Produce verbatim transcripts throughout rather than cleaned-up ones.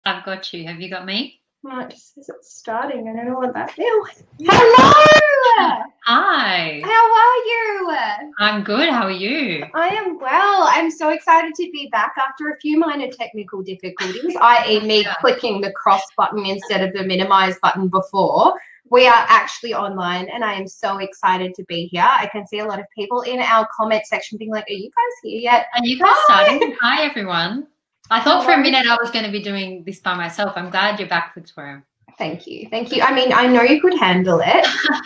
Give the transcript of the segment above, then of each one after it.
I've got you. Have you got me? No, it just says it's starting. I don't know what that feels. Hello! Hi. How are you? I'm good. How are you? I am well. I'm so excited to be back after a few minor technical difficulties, that is me yeah. clicking the cross button instead of the minimize button before. We are actually online and I am so excited to be here. I can see a lot of people in our comment section being like, are you guys here yet? Are you guys starting? Hi, everyone. I thought for a minute I was going to be doing this by myself. I'm glad you're back, Victoria. Thank you. Thank you. I mean, I know you could handle it,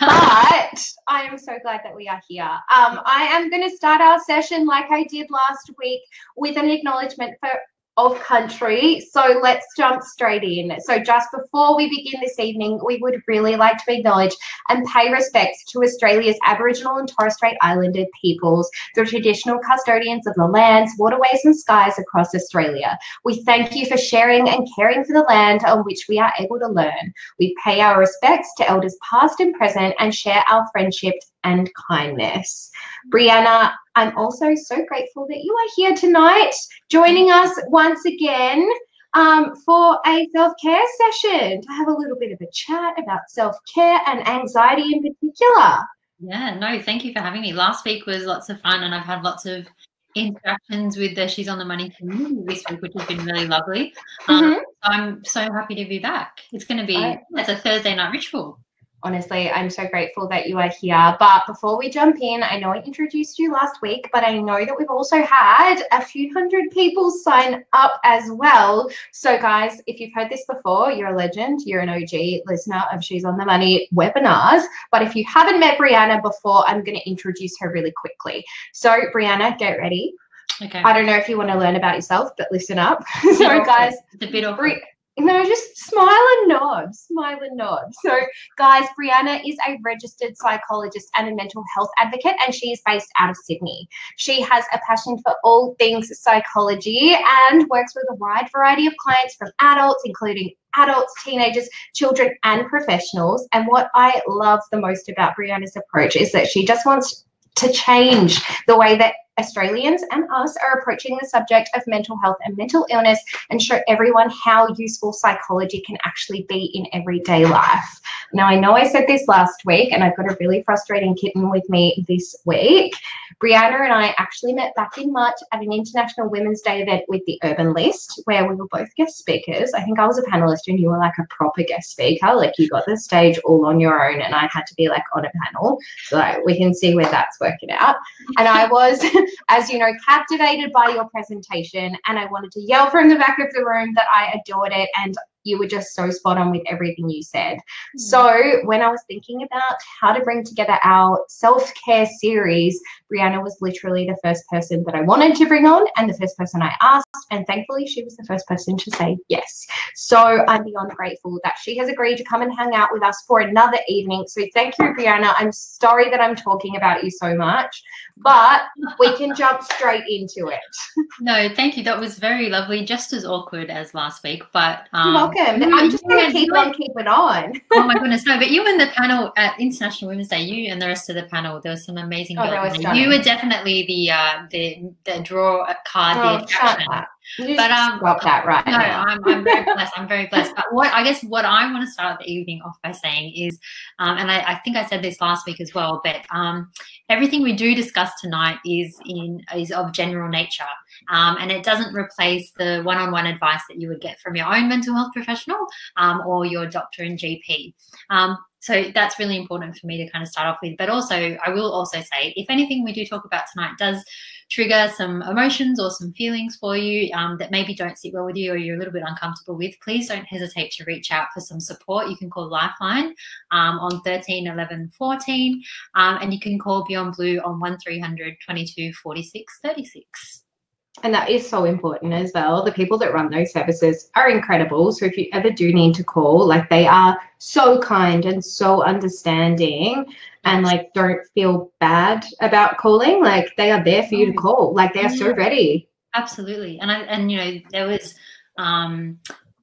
but I am so glad that we are here. Um, I am going to start our session like I did last week with an acknowledgement for of country. So let's jump straight in. So just before we begin this evening, we would really like to acknowledge and pay respects to Australia's Aboriginal and Torres Strait Islander peoples, the traditional custodians of the lands, waterways and skies across Australia. We thank you for sharing and caring for the land on which we are able to learn. We pay our respects to elders past and present and share our friendship and kindness. Breanna, I'm also so grateful that you are here tonight, joining us once again um, for a self-care session to have a little bit of a chat about self-care and anxiety in particular. Yeah, no, thank you for having me. Last week was lots of fun and I've had lots of interactions with the She's on the Money community this week, which has been really lovely. Um, mm-hmm. I'm so happy to be back. It's going to be, I, it's a Thursday night ritual. Honestly, I'm so grateful that you are here. But before we jump in, I know I introduced you last week, but I know that we've also had a few hundred people sign up as well. So guys, if you've heard this before, you're a legend. You're an O G listener of She's on the Money webinars. But if you haven't met Breanna before, I'm going to introduce her really quickly. So Breanna, get ready. Okay. I don't know if you want to learn about yourself, but listen up. So guys, it's a bit awkward. No, just smile and nod, smile and nod. So, guys, Breanna is a registered psychologist and a mental health advocate, and she is based out of Sydney. She has a passion for all things psychology and works with a wide variety of clients from adults, including adults, teenagers, children, and professionals. And what I love the most about Breanna's approach is that she just wants to change the way that Australians and us are approaching the subject of mental health and mental illness and show everyone how useful psychology can actually be in everyday life. Now, I know I said this last week and I've got a really frustrating kitten with me this week. Breanna and I actually met back in March at an International Women's Day event with the Urban List where we were both guest speakers. I think I was a panelist and you were like a proper guest speaker. Like you got the stage all on your own and I had to be like on a panel. So we can see where that's working out. And I was, as you know, captivated by your presentation and I wanted to yell from the back of the room that I adored it and you were just so spot on with everything you said. Mm. So when I was thinking about how to bring together our self-care series, Breanna was literally the first person that I wanted to bring on and the first person I asked, and thankfully she was the first person to say yes. So I'm beyond grateful that she has agreed to come and hang out with us for another evening. So thank you, Breanna. I'm sorry that I'm talking about you so much, but we can jump straight into it. No, thank you. That was very lovely, just as awkward as last week, but um, you're welcome. I'm just going to keep on keeping on. Oh my goodness, no, but you and the panel at International Women's Day, you and the rest of the panel, there was some amazing oh, girls. You were definitely the uh, the the draw card, oh, the attraction. You but um, got that right. No, I'm, I'm very blessed. I'm very blessed. But what I guess what I want to start the evening off by saying is, um, and I, I think I said this last week as well, but um, everything we do discuss tonight is in is of general nature, um, and it doesn't replace the one-on-one advice that you would get from your own mental health professional um, or your doctor and G P. Um, So that's really important for me to kind of start off with. But also, I will also say, if anything we do talk about tonight does trigger some emotions or some feelings for you um, that maybe don't sit well with you or you're a little bit uncomfortable with, please don't hesitate to reach out for some support. You can call Lifeline um, on thirteen eleven fourteen, um, and you can call Beyond Blue on one three hundred twenty-two forty-six thirty-six. And that is so important as well. The people that run those services are incredible. So if you ever do need to call, like they are so kind and so understanding and like don't feel bad about calling. Like they are there for you to call. Like they are so ready. Absolutely. And I and you know, there was um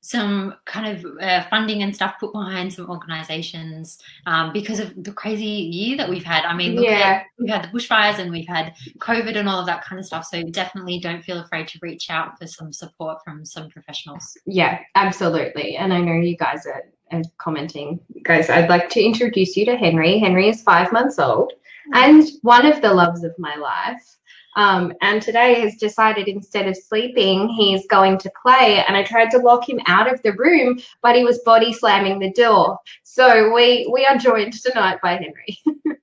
some kind of uh, funding and stuff put behind some organizations um, because of the crazy year that we've had. I mean, look yeah. at, we've had the bushfires and we've had COVID and all of that kind of stuff. So definitely don't feel afraid to reach out for some support from some professionals. Yeah, absolutely. And I know you guys are, are commenting. Guys, I'd like to introduce you to Henry. Henry is five months old and one of the loves of my life. Um, and today has decided instead of sleeping, he's going to play. And I tried to lock him out of the room, but he was body slamming the door. So we we are joined tonight by Henry.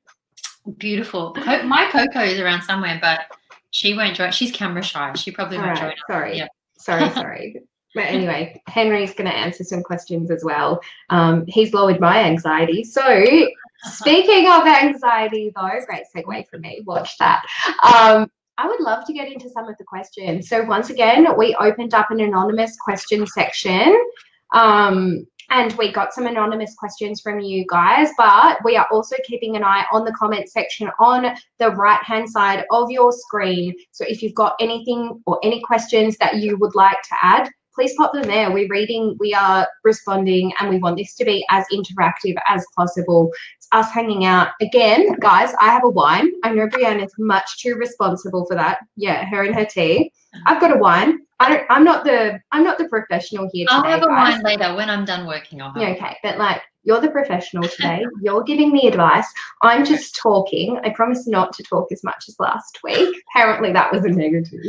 Beautiful. Co my Coco is around somewhere, but she won't join. She's camera shy. She probably All won't right, join. sorry. Yeah. Sorry, sorry. But anyway, Henry's going to answer some questions as well. Um, he's lowered my anxiety. So speaking of anxiety, though, great segue for me. Watch that. Um, I would love to get into some of the questions. So once again, we opened up an anonymous question section um, and we got some anonymous questions from you guys, but we are also keeping an eye on the comment section on the right-hand side of your screen. So if you've got anything or any questions that you would like to add, please pop them there. We're reading, we are responding, and we want this to be as interactive as possible. It's us hanging out. Again, guys, I have a wine. I know Breanna is much too responsible for that. Yeah, her and her tea. I've got a wine. I don't, I'm not the I'm not the professional here today. I'll have a guys. wine later when I'm done working. I'll have Yeah, okay, but like you're the professional today. You're giving me advice. I'm just talking. I promise not to talk as much as last week. Apparently that was a negative.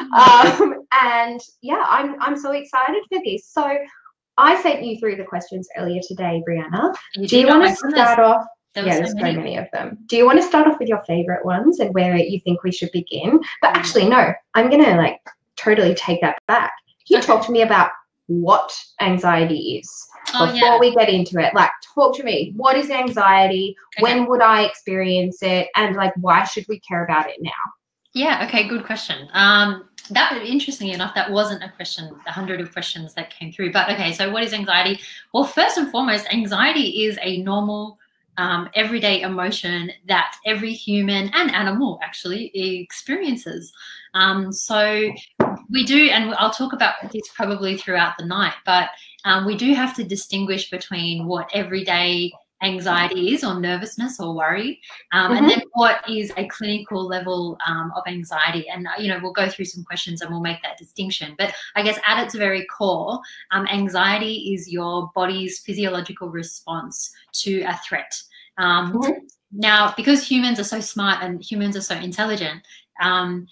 Um, and yeah, I'm I'm so excited for this. So I sent you through the questions earlier today, Breanna. You Do you did? want Oh to my goodness. start off? There Yeah, was there's so so many. many of them. Do you want to start off with your favorite ones and where you think we should begin? But actually, no, I'm gonna like totally take that back. You Okay. talk to me about what anxiety is Oh, before yeah. we get into it. Like, talk to me. What is anxiety? Okay. When would I experience it? And like, why should we care about it now? Yeah, okay, good question. Um, that, interestingly enough, that wasn't a question, a hundred of questions that came through. But okay, so what is anxiety? Well, first and foremost, anxiety is a normal, um, everyday emotion that every human and animal actually experiences. Um, so we do, and I'll talk about this probably throughout the night, but um, we do have to distinguish between what everyday anxiety is, or nervousness or worry, um, Mm-hmm. and then what is a clinical level um, of anxiety. And, you know, we'll go through some questions and we'll make that distinction. But I guess at its very core, um, anxiety is your body's physiological response to a threat. Um, Mm-hmm. Now, because humans are so smart and humans are so intelligent, um,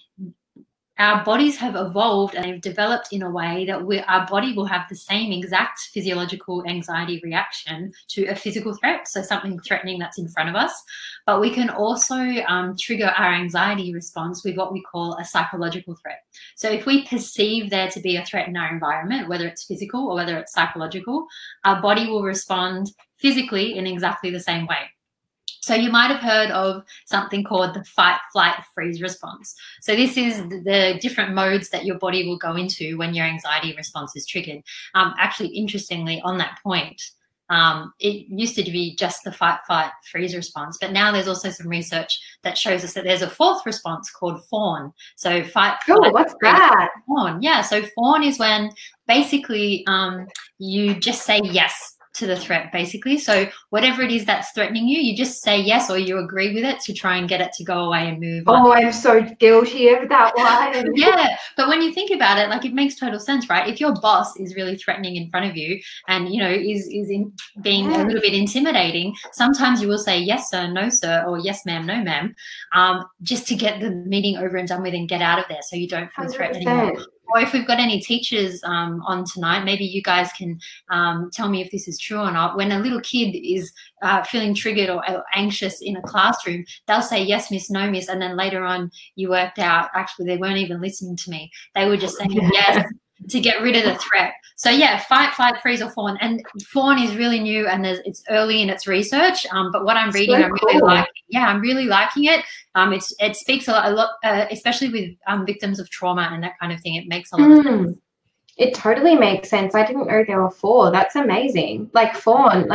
our bodies have evolved and they've developed in a way that we, our body will have the same exact physiological anxiety reaction to a physical threat, so something threatening that's in front of us. But we can also um, trigger our anxiety response with what we call a psychological threat. So if we perceive there to be a threat in our environment, whether it's physical or whether it's psychological, our body will respond physically in exactly the same way. So you might have heard of something called the fight, flight, freeze response. So this is the different modes that your body will go into when your anxiety response is triggered. Um, actually, interestingly, on that point, um, it used to be just the fight, flight, freeze response, but now there's also some research that shows us that there's a fourth response called fawn. So fight, Oh, flight, what's freeze, that? fawn. Yeah, so fawn is when basically um, you just say yes to the threat, basically. So whatever it is that's threatening you, you just say yes, or you agree with it to try and get it to go away and move on. Oh, I'm so guilty of that one. Yeah, but when you think about it, like, it makes total sense, right? If your boss is really threatening in front of you and, you know, is is in being Yeah. a little bit intimidating, sometimes you will say yes sir, no sir, or yes ma'am, no ma'am, um, just to get the meeting over and done with and get out of there so you don't feel threatened anymore. Or if we've got any teachers um, on tonight, maybe you guys can um, tell me if this is true or not. When a little kid is uh, feeling triggered or anxious in a classroom, they'll say, yes, miss, no, miss. And then later on you worked out, actually, they weren't even listening to me. They were just saying yes to get rid of the threat. So, yeah, fight, flight, freeze, or fawn. And fawn is really new and there's, it's early in its research. Um, but what I'm reading, So I'm really cool. liking. Yeah, I'm really liking it. Um, it's, it speaks a lot, a lot uh, especially with um, victims of trauma and that kind of thing. It makes a lot of sense. Mm, it totally makes sense. I didn't know there were four. That's amazing. Like fawn, like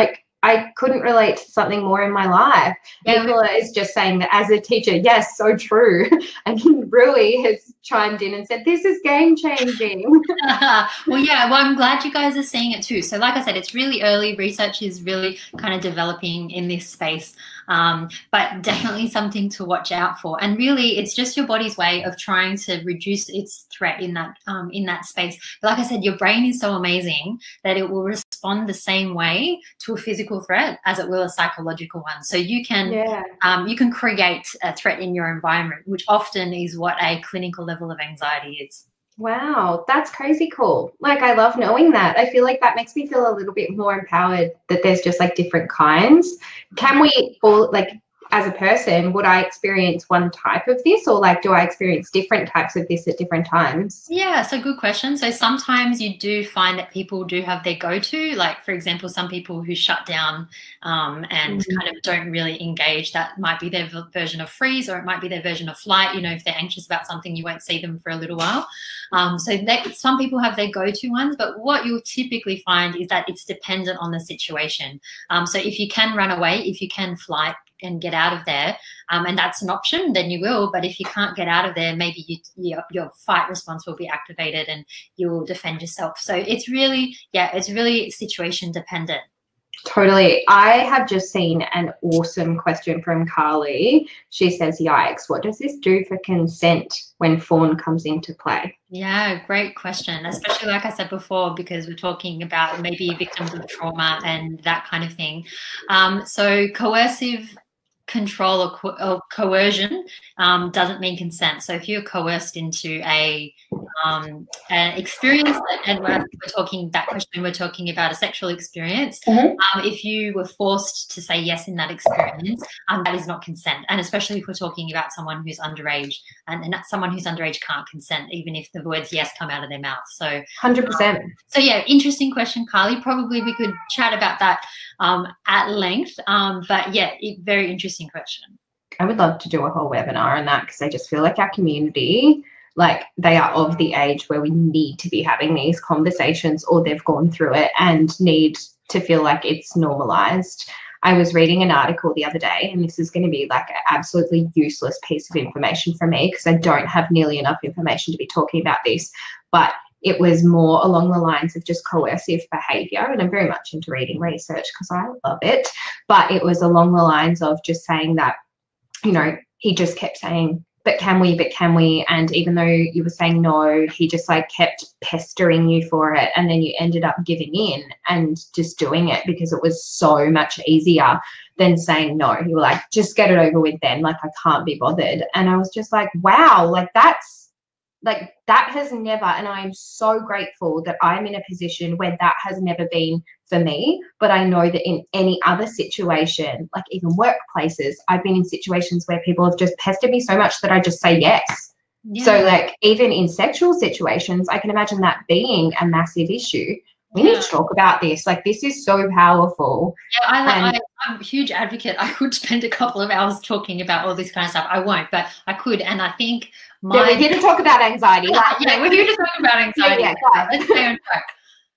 I couldn't relate to something more in my life. Yeah, Nicola is just saying that as a teacher, yes, so true. And Rui has chimed in and said, this is game changing. Well, yeah, well, I'm glad you guys are seeing it too. So like I said, it's really early. Research is really kind of developing in this space, um, but definitely something to watch out for. And really, it's just your body's way of trying to reduce its threat in that um, in that space. But like I said, your brain is so amazing that it will respond the same way to a physical threat as it will a psychological one. So you can yeah. um, you can create a threat in your environment, which often is what a clinical level of anxiety is. Wow, that's crazy cool. Like, I love knowing that. I feel like that makes me feel a little bit more empowered that there's just like different kinds. Can we all, like, as a person, would I experience one type of this, or like do I experience different types of this at different times? Yeah, so good question. So sometimes you do find that people do have their go-to, like for example, some people who shut down um, and mm-hmm. kind of don't really engage. That might be their version of freeze, or it might be their version of flight. You know, if they're anxious about something, you won't see them for a little while. Um, so that, some people have their go-to ones, but what you'll typically find is that it's dependent on the situation. Um, so if you can run away, if you can flight and get out of there, um, and that's an option, then you will. But if you can't get out of there, maybe you, your, your fight response will be activated and you will defend yourself. So it's really, yeah, it's really situation dependent. Totally. I have just seen an awesome question from Carly. She says, yikes, what does this do for consent when fawn comes into play? Yeah, great question, especially like I said before, because we're talking about maybe victims of trauma and that kind of thing. Um, so coercive control or, co or coercion um, doesn't mean consent. So if you're coerced into a um, an experience, and we're, we're talking that question, we're talking about a sexual experience. Mm-hmm. um, if you were forced to say yes in that experience, um, that is not consent. And especially if we're talking about someone who's underage, and, and someone who's underage can't consent, even if the words yes come out of their mouth. So one hundred percent. Um, so yeah, interesting question, Carly. Probably we could chat about that um, at length. Um, but yeah, it, very interesting question. I would love to do a whole webinar on that, because I just feel like our community, like, they are of the age where we need to be having these conversations, or they've gone through it and need to feel like it's normalized. I was reading an article the other day, and this is going to be like an absolutely useless piece of information for me because I don't have nearly enough information to be talking about this, but it was more along the lines of just coercive behavior. And I'm very much into reading research because I love it. But it was along the lines of just saying that, you know, he just kept saying, but can we, but can we? And even though you were saying no, he just like kept pestering you for it. And then you ended up giving in and just doing it because it was so much easier than saying no. You were like, just get it over with then. Like, I can't be bothered. And I was just like, wow, like that's, like that has never, and I am so grateful that I'm in a position where that has never been for me. But I know that in any other situation, like even workplaces, I've been in situations where people have just pestered me so much that I just say yes. Yeah. So like even in sexual situations, I can imagine that being a massive issue. We yeah. need to talk about this. Like, this is so powerful. Yeah, I, and, I, I'm a huge advocate. I could spend a couple of hours talking about all this kind of stuff. I won't, but I could. And I think my... Yeah, we're here to talk about anxiety. Like, yeah, we're here to talk about anxiety. Yeah, yeah, let's stay on track.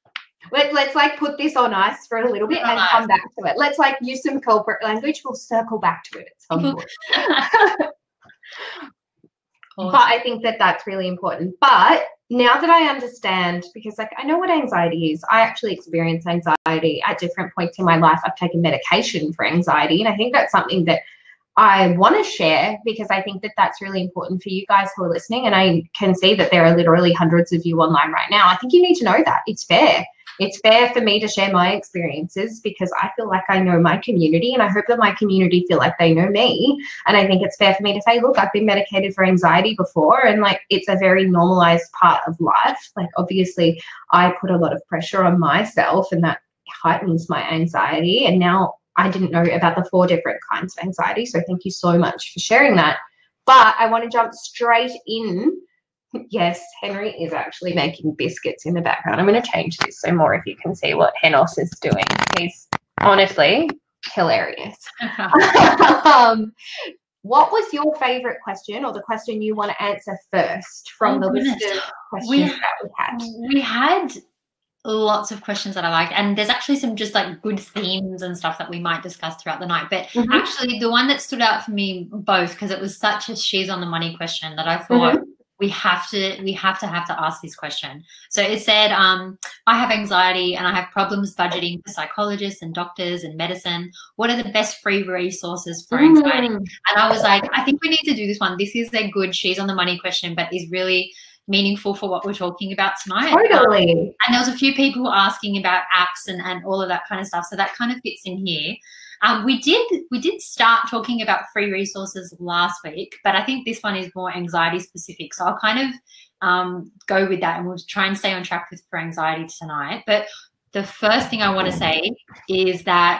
Let, let's like put this on ice for a little bit and come back to it. Let's like use some culprit language. We'll circle back to it. It's fun. Awesome. But I think that that's really important. But now that I understand, because like I know what anxiety is, I actually experience anxiety at different points in my life. I've taken medication for anxiety, and I think that's something that I want to share because I think that that's really important for you guys who are listening. And I can see that there are literally hundreds of you online right now. I think you need to know that. It's fair. It's fair for me to share my experiences because I feel like I know my community, and I hope that my community feel like they know me. And I think it's fair for me to say, look, I've been medicated for anxiety before, and like it's a very normalized part of life. Like obviously I put a lot of pressure on myself, and that heightens my anxiety. And now I didn't know about the four different kinds of anxiety. So thank you so much for sharing that. But I want to jump straight in. Yes, Henry is actually making biscuits in the background. I'm going to change this so more if you can see what Henos is doing. He's honestly hilarious. um, what was your favorite question, or the question you want to answer first from oh, the goodness. list of questions we, that we had? We had lots of questions that I liked, and there's actually some just like good themes and stuff that we might discuss throughout the night. But mm-hmm. actually, the one that stood out for me both, because it was such a she's on the money question that I thought mm-hmm. we have to we have to have to ask this question. So it said, um, I have anxiety and I have problems budgeting for psychologists and doctors and medicine. What are the best free resources for anxiety? Mm. And I was like, I think we need to do this one. This is a good she's on the money question, but is really meaningful for what we're talking about tonight. Totally. Um, and there was a few people asking about apps and, and all of that kind of stuff. So that kind of fits in here. Um, we did we did start talking about free resources last week, but I think this one is more anxiety specific. So I'll kind of um, go with that, and we'll try and stay on track with for anxiety tonight. But the first thing I want to say is that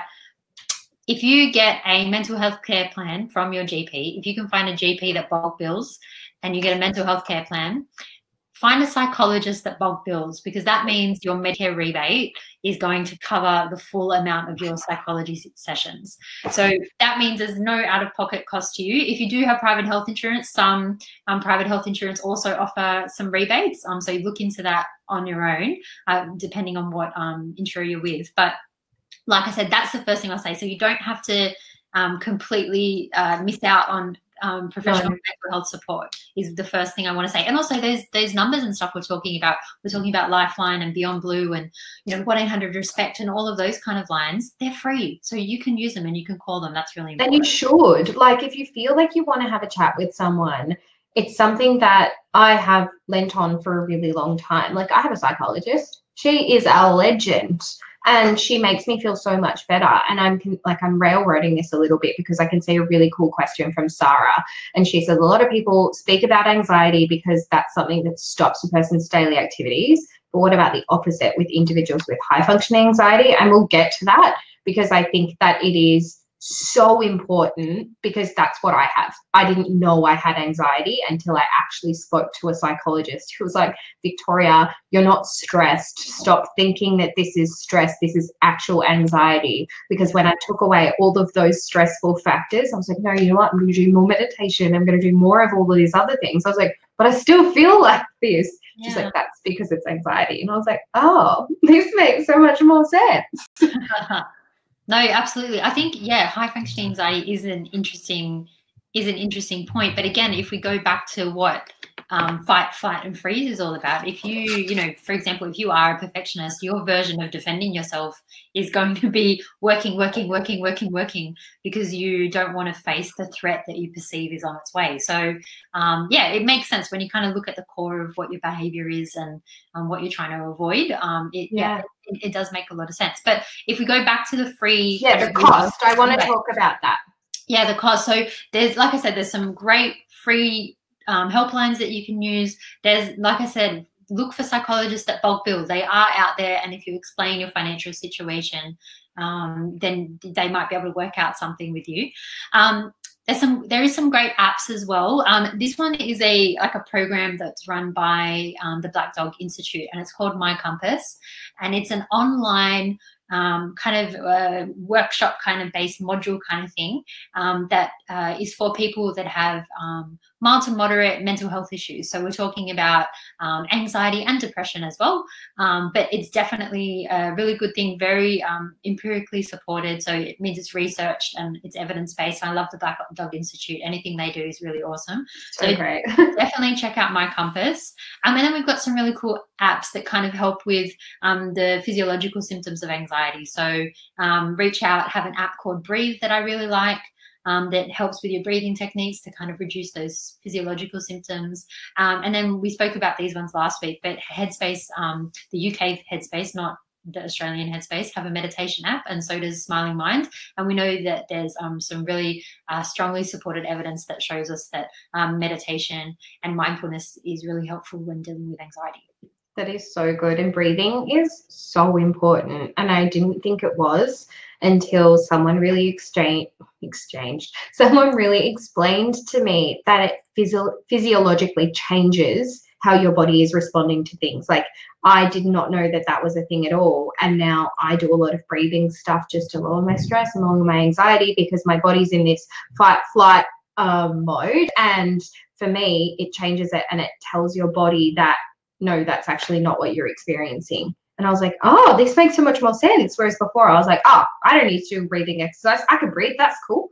if you get a mental health care plan from your G P, if you can find a G P that bulk bills and you get a mental health care plan, find a psychologist that bulk bills, because that means your Medicare rebate is going to cover the full amount of your psychology sessions. So that means there's no out-of-pocket cost to you. If you do have private health insurance, some um, private health insurance also offer some rebates. Um, so you look into that on your own, uh, depending on what um, insurer you're with. But like I said, that's the first thing I'll say. So you don't have to um, completely uh, miss out on Um, professional no. mental health support is the first thing I want to say. And also there's there's numbers and stuff we're talking about. We're talking about Lifeline and Beyond Blue and, you know, one eight hundred RESPECT and all of those kind of lines. They're free. So you can use them and you can call them. That's really important. And you should. Like, if you feel like you want to have a chat with someone, it's something that I have lent on for a really long time. Like, I have a psychologist. She is a legend. And she makes me feel so much better. And I'm like, I'm railroading this a little bit because I can see a really cool question from Sarah. And she says, a lot of people speak about anxiety because that's something that stops a person's daily activities. But what about the opposite with individuals with high functioning anxiety? And we'll get to that, because I think that it is so important, because that's what I have. I didn't know I had anxiety until I actually spoke to a psychologist who was like, Victoria, you're not stressed. Stop thinking that this is stress. This is actual anxiety. Because when I took away all of those stressful factors, I was like, no, you know what? I'm going to do more meditation. I'm going to do more of all of these other things. I was like, but I still feel like this. Yeah. She's like, that's because it's anxiety. And I was like, oh, this makes so much more sense. No, absolutely. I think, yeah, high functioning anxiety is an interesting is an interesting point. But again, if we go back to what um, fight, flight, and freeze is all about, if you, you know, for example, if you are a perfectionist, your version of defending yourself is going to be working, working, working, working, working, because you don't want to face the threat that you perceive is on its way. So, um, yeah, it makes sense when you kind of look at the core of what your behavior is and um, what you're trying to avoid. Um, it, yeah. yeah it, it does make a lot of sense. But if we go back to the free... Yeah, the cost. I want to talk about that. Yeah, the cost. So there's, like I said, there's some great free um, helplines that you can use. There's, like I said, look for psychologists that bulk bill. They are out there, and if you explain your financial situation, um, then they might be able to work out something with you. Um, there's some, there is some great apps as well. Um, this one is a like a program that's run by um, the Black Dog Institute, and it's called My Compass, and it's an online um, kind of uh, workshop kind of based module kind of thing um, that uh, is for people that have um, mild to moderate mental health issues. So we're talking about um, anxiety and depression as well, um, but it's definitely a really good thing, very um, empirically supported. So it means it's researched and it's evidence-based. I love the Black Dog Institute. Anything they do is really awesome. So, so great. Definitely check out My Compass. Um, and then we've got some really cool apps that kind of help with um, the physiological symptoms of anxiety. So um, reach out, have an app called Breathe that I really like. Um, that helps with your breathing techniques to kind of reduce those physiological symptoms. Um, and then we spoke about these ones last week, but Headspace, um, the U K Headspace, not the Australian Headspace, have a meditation app, and so does Smiling Mind. And we know that there's um, some really uh, strongly supported evidence that shows us that um, meditation and mindfulness is really helpful when dealing with anxiety. That is so good. And breathing is so important. And I didn't think it was until someone really exchange, exchanged, someone really explained to me that it physio physiologically changes how your body is responding to things. Like, I did not know that that was a thing at all. And now I do a lot of breathing stuff just to lower my stress and lower my anxiety, because my body's in this fight, flight um, mode. And for me, it changes it, and it tells your body that, no, that's actually not what you're experiencing. And I was like, oh, this makes so much more sense. Whereas before I was like, oh, I don't need to do breathing exercise. I can breathe. That's cool.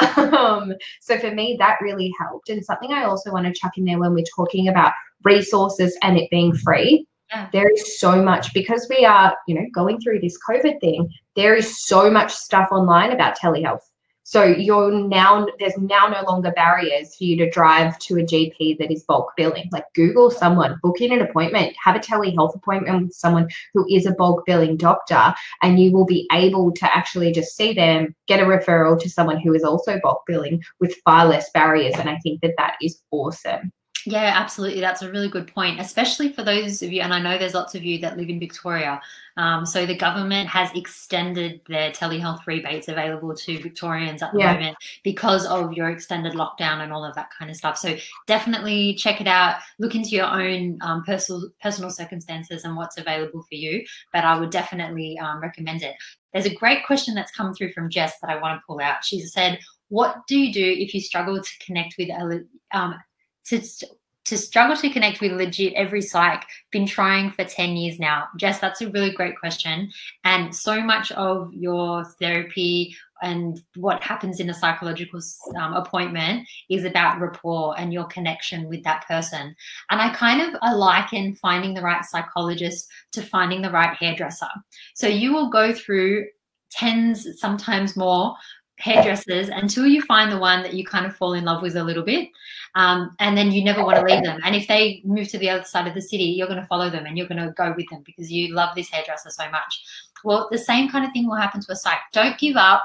Um, so for me, that really helped. And something I also want to chuck in there when we're talking about resources and it being free, yeah. there is so much, because we are, you know, going through this COVID thing, there is so much stuff online about telehealth. So you're now, there's now no longer barriers for you to drive to a G P that is bulk billing. Like Google someone, book in an appointment, have a telehealth appointment with someone who is a bulk billing doctor, and you will be able to actually just see them, get a referral to someone who is also bulk billing with far less barriers. And I think that that is awesome. Yeah, absolutely. That's a really good point, especially for those of you, and I know there's lots of you that live in Victoria. Um, so the government has extended their telehealth rebates available to Victorians at the yeah. moment because of your extended lockdown and all of that kind of stuff. So definitely check it out. Look into your own um, personal personal circumstances and what's available for you. But I would definitely um, recommend it. There's a great question that's come through from Jess that I want to pull out. She said, "What do you do if you struggle to connect with a um, To, to struggle to connect with legit every psych, been trying for ten years now?" Jess, that's a really great question. And so much of your therapy and what happens in a psychological um, appointment is about rapport and your connection with that person. And I kind of I liken finding the right psychologist to finding the right hairdresser. So you will go through tens, sometimes more, hairdressers until you find the one that you kind of fall in love with a little bit, um, and then you never want to leave them. And if they move to the other side of the city, you're going to follow them and you're going to go with them because you love this hairdresser so much. Well, the same kind of thing will happen to a psych. Don't give up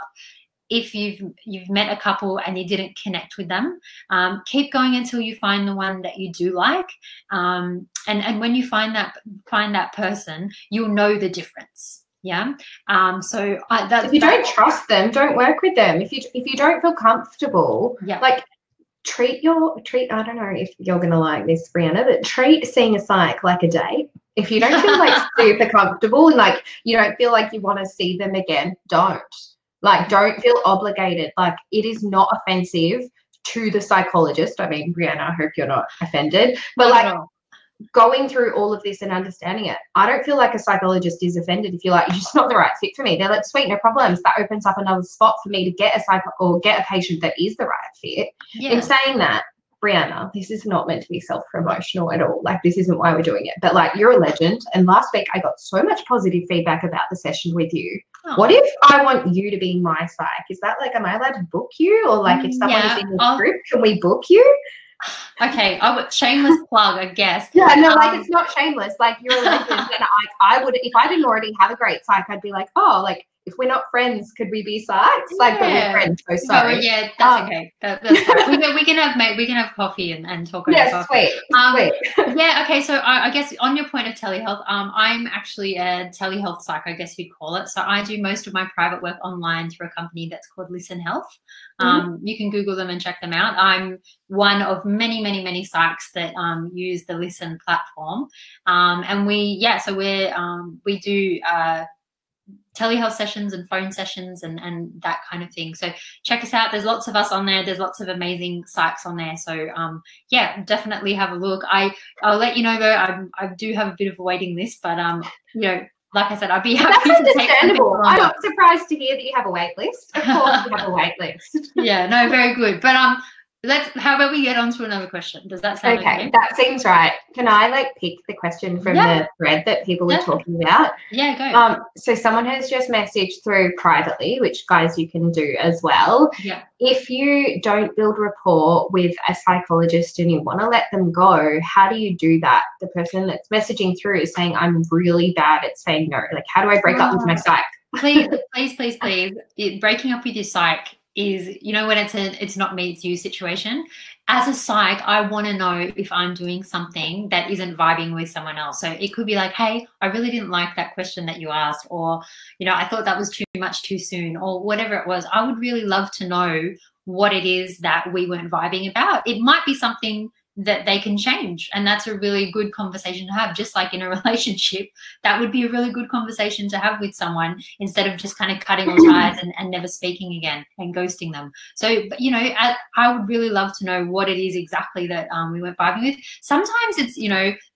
if you've you've met a couple and you didn't connect with them. Um, keep going until you find the one that you do like, um, and and when you find that find that person, you'll know the difference. Yeah. Um, so I, that, if you don't trust them, don't work with them. If you if you don't feel comfortable, yeah. like treat your treat. I don't know if you're gonna like this, Breanna, but treat seeing a psych like a date. If you don't feel like super comfortable and like you don't feel like you want to see them again, don't. Like don't feel obligated. Like it is not offensive to the psychologist. I mean, Breanna, I hope you're not offended, but like. No. Going through all of this and understanding it, I don't feel like a psychologist is offended if you're like, you're just not the right fit for me. They're like, sweet, no problems. That opens up another spot for me to get a psych or get a patient that is the right fit. Yeah. In saying that, Breanna, this is not meant to be self-promotional at all. Like, this isn't why we're doing it. But, like, you're a legend. And last week I got so much positive feedback about the session with you. Oh. What if I want you to be my psych? Is that, like, am I allowed to book you? Or, like, if someone yeah, is in the I'll... group, can we book you? Okay, I would, shameless plug, I guess. Yeah, no, um, like it's not shameless. Like you're a legend, and I, I would, if I didn't already have a great psych, I'd be like, oh, like if we're not friends, could we be psychs? Like, yeah. But we're friends, so sorry. No, yeah, that's um, okay. That, that's fine. we, can, we can have mate, we can have coffee and, and talk about yeah, sweet, um, sweet. Yeah, okay. So I, I guess on your point of telehealth, um, I'm actually a telehealth psych, I guess you'd call it. So I do most of my private work online through a company that's called Listen Health. Um, mm-hmm. You can Google them and check them out. I'm one of many, many, many psychs that um, use the Listen platform, um, and we, yeah, so we're um, we do. Uh, telehealth sessions and phone sessions and and that kind of thing. So check us out. There's lots of us on there. There's lots of amazing psychs on there. So um yeah, definitely have a look. I I'll let you know though, I I do have a bit of a waiting list, but um you know, like I said, I'd be happy That's to take some people on. I'm not surprised to hear that you have a wait list. Of course you have a wait list. Yeah, no, very good. But um let's how about we get on to another question? Does that sound okay? Okay, that seems right. Can I like pick the question from yeah. the thread that people were talking about? Yeah, go. Um, so someone has just messaged through privately, which guys you can do as well. Yeah. If you don't build rapport with a psychologist and you want to let them go, how do you do that? The person that's messaging through is saying, I'm really bad at saying no. Like, how do I break oh. up with my psych? Please, please, please, please. It, breaking up with your psych is, you know, when it's a it's not me, it's you situation. As a psych, I want to know if I'm doing something that isn't vibing with someone else. So it could be like, hey, I really didn't like that question that you asked, or, you know, I thought that was too much too soon, or whatever it was. I would really love to know what it is that we weren't vibing about. It might be something that they can change, and that's a really good conversation to have. Just like in a relationship, that would be a really good conversation to have with someone, instead of just kind of cutting all ties and, and never speaking again and ghosting them. So, you know, I, I would really love to know what it is exactly that um, we weren't vibing with. Sometimes it's, you know,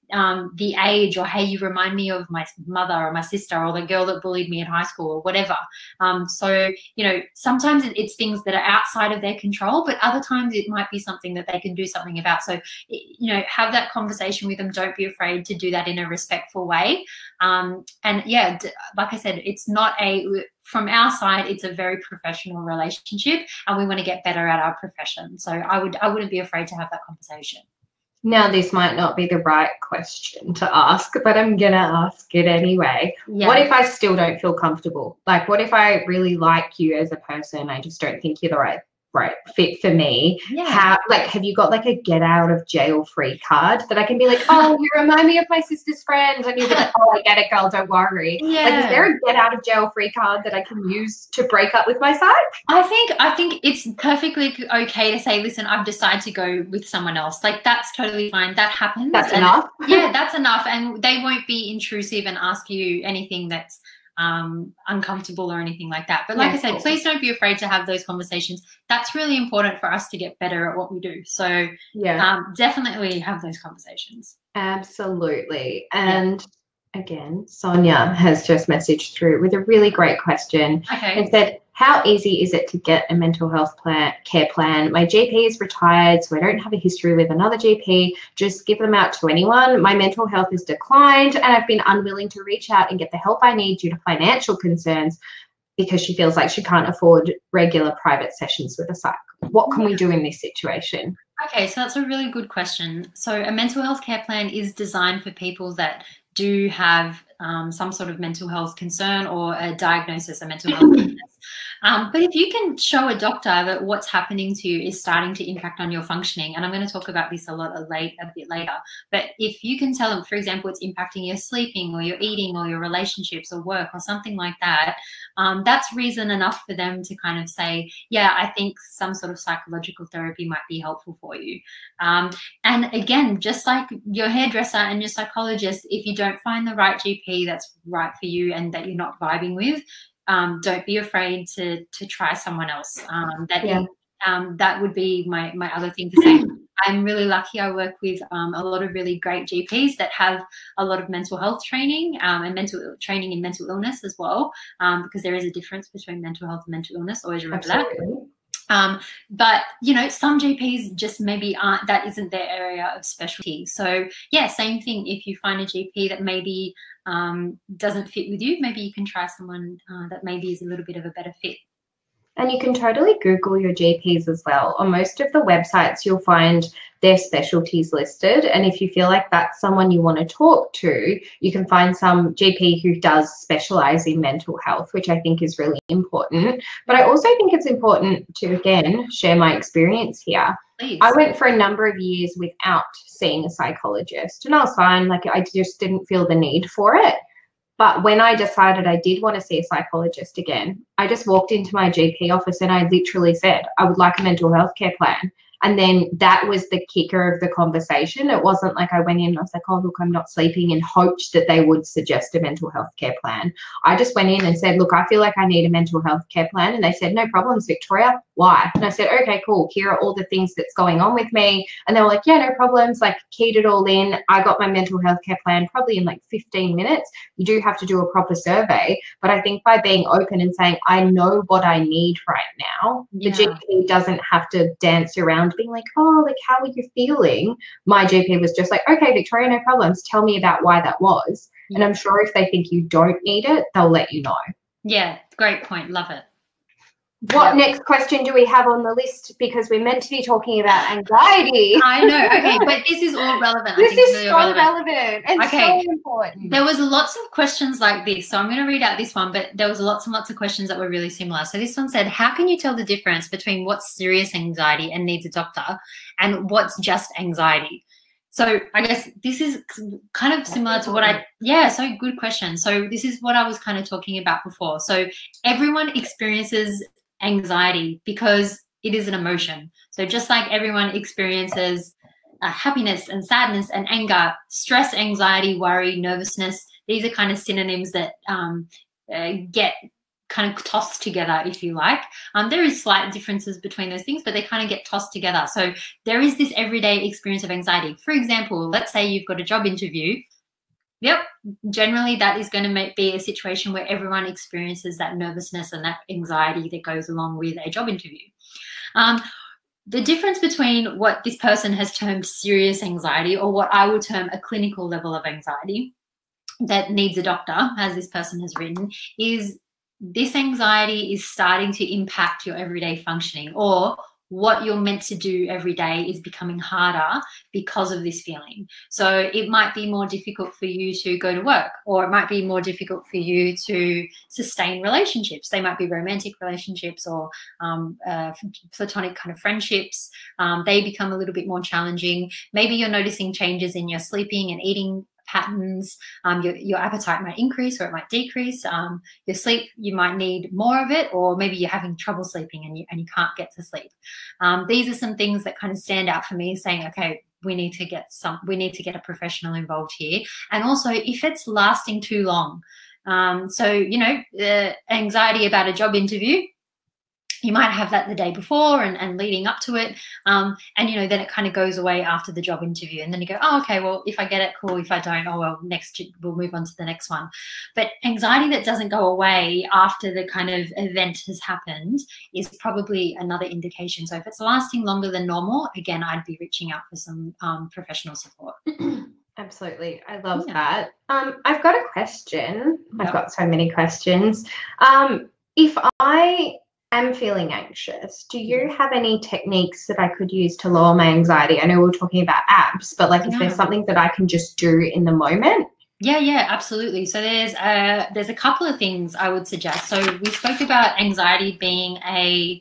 um, the age, or hey, you remind me of my mother or my sister or the girl that bullied me in high school or whatever. Um, so, you know, sometimes it's things that are outside of their control, but other times it might be something that they can do something about. So, you know, have that conversation with them. Don't be afraid to do that in a respectful way. Um, and yeah, like I said, it's not a, from our side, it's a very professional relationship, and we want to get better at our profession. So I would, I wouldn't be afraid to have that conversation. Now, this might not be the right question to ask, but I'm going to ask it anyway. Yeah. What if I still don't feel comfortable? Like, what if I really like you as a person? I just don't think you're the right right fit for me. Yeah. How, like, have you got like a get out of jail free card that I can be like, oh, you remind me of my sister's friend, and you'll be like, oh, I get it, girl, don't worry. Yeah. Like, is there a get out of jail free card that I can use to break up with my psych? I think I think it's perfectly okay to say, listen, I've decided to go with someone else. Like, that's totally fine. That happens. That's and enough. Yeah, that's enough. And they won't be intrusive and ask you anything that's um, uncomfortable or anything like that. But like Yeah, I said, cool. please don't be afraid to have those conversations. That's really important for us to get better at what we do. So yeah, um, definitely have those conversations. absolutely. And yeah. Again, Sonia has just messaged through with a really great question. Okay. And said, how easy is it to get a mental health plan, care plan? My G P is retired, so I don't have a history with another G P. Just give them out to anyone. My mental health has declined, and I've been unwilling to reach out and get the help I need due to financial concerns, because she feels like she can't afford regular private sessions with a psych. What can we do in this situation? Okay, so that's a really good question. So a mental health care plan is designed for people that do have um, some sort of mental health concern or a diagnosis of mental health illness. Um, but if you can show a doctor that what's happening to you is starting to impact on your functioning, and I'm going to talk about this a lot a, late, a bit later, but if you can tell them, for example, it's impacting your sleeping or your eating or your relationships or work or something like that, um, that's reason enough for them to kind of say, yeah, I think some sort of psychological therapy might be helpful for you. Um, and again, just like your hairdresser and your psychologist, if you don't find the right G P that's right for you and that you're not vibing with, Um, don't be afraid to to try someone else. Um, that Yeah. is, um, that would be my my other thing to say. I'm really lucky. I work with um, a lot of really great G Ps that have a lot of mental health training um, and mental training in mental illness as well, um, because there is a difference between mental health and mental illness. Always remember Absolutely. that. Um, but, you know, some G Ps just maybe aren't, that isn't their area of specialty. So, yeah, same thing. If you find a G P that maybe um, doesn't fit with you, maybe you can try someone uh, that maybe is a little bit of a better fit. And you can totally Google your G Ps as well. On most of the websites, you'll find their specialties listed. And if you feel like that's someone you want to talk to, you can find some G P who does specialize in mental health, which I think is really important. But I also think it's important to, again, share my experience here. Please. I went for a number of years without seeing a psychologist, and I was fine. Like, I just didn't feel the need for it. But when I decided I did want to see a psychologist again, I just walked into my G P office and I literally said, I would like a mental health care plan. And then that was the kicker of the conversation. It wasn't like I went in and I was like, oh, look, I'm not sleeping, and hoped that they would suggest a mental health care plan. I just went in and said, look, I feel like I need a mental health care plan. And they said, no problems, Victoria. Why? And I said, okay, cool. Here are all the things that's going on with me. And they were like, yeah, no problems. Like, keyed it all in. I got my mental health care plan probably in like fifteen minutes. You do have to do a proper survey. But I think by being open and saying, I know what I need right now, Yeah. the G P doesn't have to dance around being like, oh, like, how are you feeling? My G P was just like, okay, Victoria, no problems. Tell me about why that was. Yeah. And I'm sure if they think you don't need it, they'll let you know. Yeah, great point. Love it. What Yeah. next question do we have on the list? Because we're meant to be talking about anxiety. I know. Okay, but this is all relevant. This I think is really so relevant. relevant and Okay. so important. There was lots of questions like this. So I'm going to read out this one, but there was lots and lots of questions that were really similar. So this one said, how can you tell the difference between what's serious anxiety and needs a doctor and what's just anxiety? So I guess this is kind of similar to what I, yeah, so good question. So this is what I was kind of talking about before. So everyone experiences anxiety because it is an emotion. So just like everyone experiences uh, happiness and sadness and anger, stress, anxiety, worry, nervousness, these are kind of synonyms that um, uh, get kind of tossed together, if you like. Um, there is slight differences between those things, but they kind of get tossed together. So there is this everyday experience of anxiety. For example, let's say you've got a job interview. Yep, generally that is going to make, be a situation where everyone experiences that nervousness and that anxiety that goes along with a job interview. Um, the difference between what this person has termed serious anxiety, or what I would term a clinical level of anxiety that needs a doctor, as this person has written, is this anxiety is starting to impact your everyday functioning, or what you're meant to do every day is becoming harder because of this feeling. So it might be more difficult for you to go to work, or it might be more difficult for you to sustain relationships. They might be romantic relationships or um, uh, platonic kind of friendships. Um, they become a little bit more challenging. Maybe you're noticing changes in your sleeping and eating patterns. Um, your, your appetite might increase or it might decrease. Um, your sleep, you might need more of it, or maybe you're having trouble sleeping and you, and you can't get to sleep. Um, these are some things that kind of stand out for me, saying, okay, we need to get some, we need to get a professional involved here. And also if it's lasting too long. Um, so, you know, uh, anxiety about a job interview, you might have that the day before and, and leading up to it. Um, and, you know, then it kind of goes away after the job interview. And then you go, oh, okay, well, if I get it, cool. If I don't, oh, well, next we'll move on to the next one. But anxiety that doesn't go away after the kind of event has happened is probably another indication. So if it's lasting longer than normal, again, I'd be reaching out for some um, professional support. Absolutely. I love Yeah. that. Um, I've got a question. Yep. I've got so many questions. Um, if I am feeling anxious, do you have any techniques that I could use to lower my anxiety? I know we're talking about apps, but like, Yeah. if there's something that I can just do in the moment? Yeah, yeah, absolutely. So there's a, there's a couple of things I would suggest. So we spoke about anxiety being a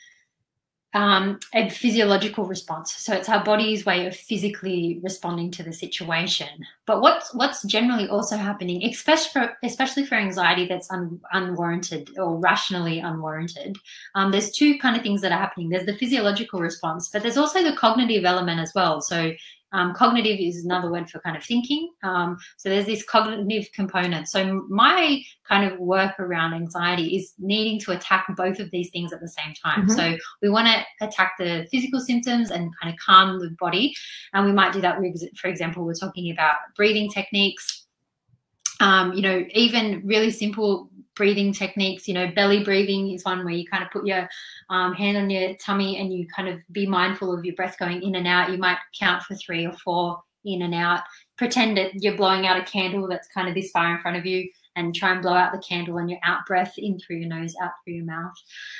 Um, a physiological response. So it's our body's way of physically responding to the situation. But what's what's generally also happening, especially for, especially for anxiety that's un, unwarranted or rationally unwarranted, um, there's two kind of things that are happening. There's the physiological response, but there's also the cognitive element as well. So um, cognitive is another word for kind of thinking. Um, so there's this cognitive component. So my kind of work around anxiety is needing to attack both of these things at the same time. Mm-hmm. So we want to attack the physical symptoms and kind of calm the body. And we might do that with, for example, we're talking about breathing techniques, um, you know, even really simple breathing techniques. You know, belly breathing is one where you kind of put your um, hand on your tummy and you kind of be mindful of your breath going in and out. You might count for three or four in and out. Pretend that you're blowing out a candle that's kind of this far in front of you, and try and blow out the candle and your out breath in through your nose, out through your mouth.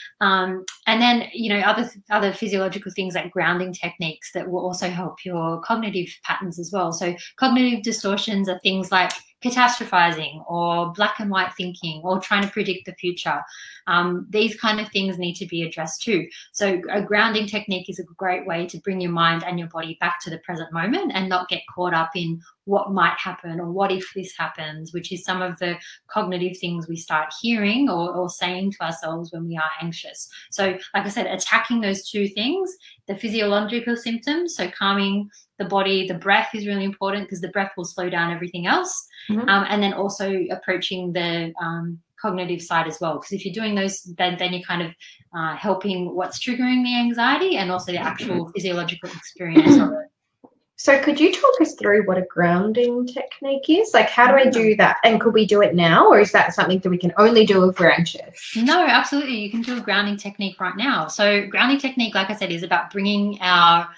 Um, and then, you know, other other physiological things like grounding techniques that will also help your cognitive patterns as well. So cognitive distortions are things like catastrophizing or black and white thinking or trying to predict the future. Um, these kind of things need to be addressed too. So a grounding technique is a great way to bring your mind and your body back to the present moment and not get caught up in what might happen or what if this happens, which is some of the cognitive things we start hearing or, or saying to ourselves when we are anxious. So like I said, attacking those two things, the physiological symptoms, so calming the body, the breath is really important because the breath will slow down everything else. Mm-hmm. um, and then also approaching the um, cognitive side as well, because if you're doing those, then, then you're kind of uh, helping what's triggering the anxiety and also the actual physiological experience of it. So could you talk us through what a grounding technique is? Like, how do I do that? And could we do it now, or is that something that we can only do if we're anxious? No, absolutely. You can do a grounding technique right now. So grounding technique, like I said, is about bringing our,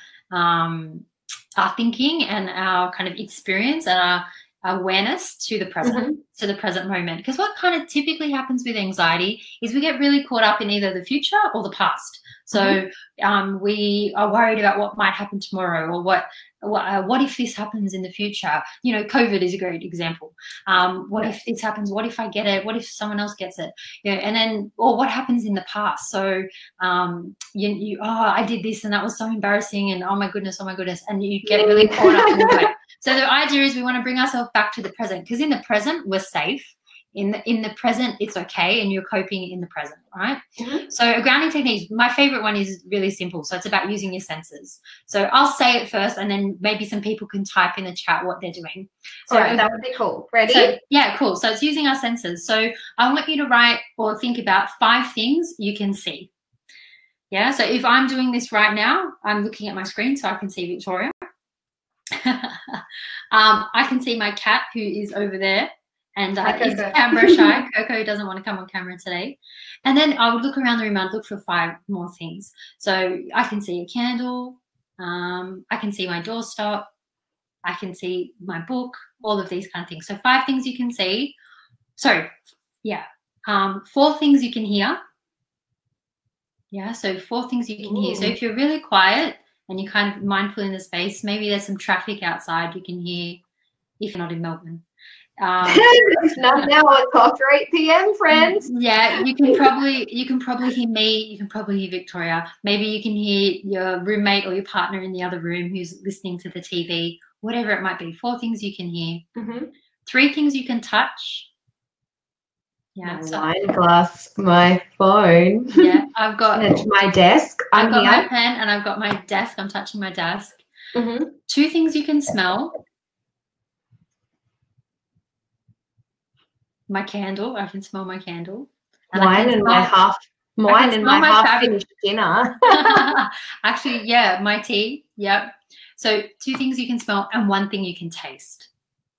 um, our thinking and our kind of experience and our awareness to the present, mm-hmm. to the present moment. Because what kind of typically happens with anxiety is we get really caught up in either the future or the past. So mm-hmm. um, we are worried about what might happen tomorrow, or what what, uh, what if this happens in the future? You know, COVID is a great example. Um, what yeah. if this happens? What if I get it? What if someone else gets it? You know, and then, or what happens in the past? So um, you, you, oh, I did this and that was so embarrassing, and oh my goodness, oh my goodness, and you get really caught up in it. So the idea is we want to bring ourselves back to the present, because in the present we're safe. In the, in the present, it's okay, and you're coping in the present, right? Mm-hmm. So a grounding technique, my favorite one is really simple. So it's about using your senses. So I'll say it first, and then maybe some people can type in the chat what they're doing. So all right, that would be cool. Ready? So, yeah, cool. So it's using our senses. So I want you to write or think about five things you can see. Yeah, so if I'm doing this right now, I'm looking at my screen so I can see Victoria. um, I can see my cat who is over there. And uh, is camera shy. Coco doesn't want to come on camera today. And then I would look around the room and I'd look for five more things. So I can see a candle. Um, I can see my doorstop. I can see my book, all of these kind of things. So five things you can see. So, yeah. Um, four things you can hear. Yeah, so four things you can Ooh. hear. So if you're really quiet and you're kind of mindful in the space, maybe there's some traffic outside you can hear if you're not in Melbourne. Um, it's not now it's after eight p m friends. Yeah, you can probably you can probably hear me, you can probably hear Victoria. Maybe you can hear your roommate or your partner in the other room who's listening to the T V, whatever it might be. Four things you can hear. Mm-hmm. Three things you can touch. Yeah, my so, wine glass, my phone. Yeah, I've got and my desk. I've I'm got here. my pen and I've got my desk. I'm touching my desk. Mm-hmm. Two things you can smell. My candle, I can smell my candle. And wine and my half, wine and my, my half finished dinner. Actually, yeah, my tea. Yep. So two things you can smell and one thing you can taste.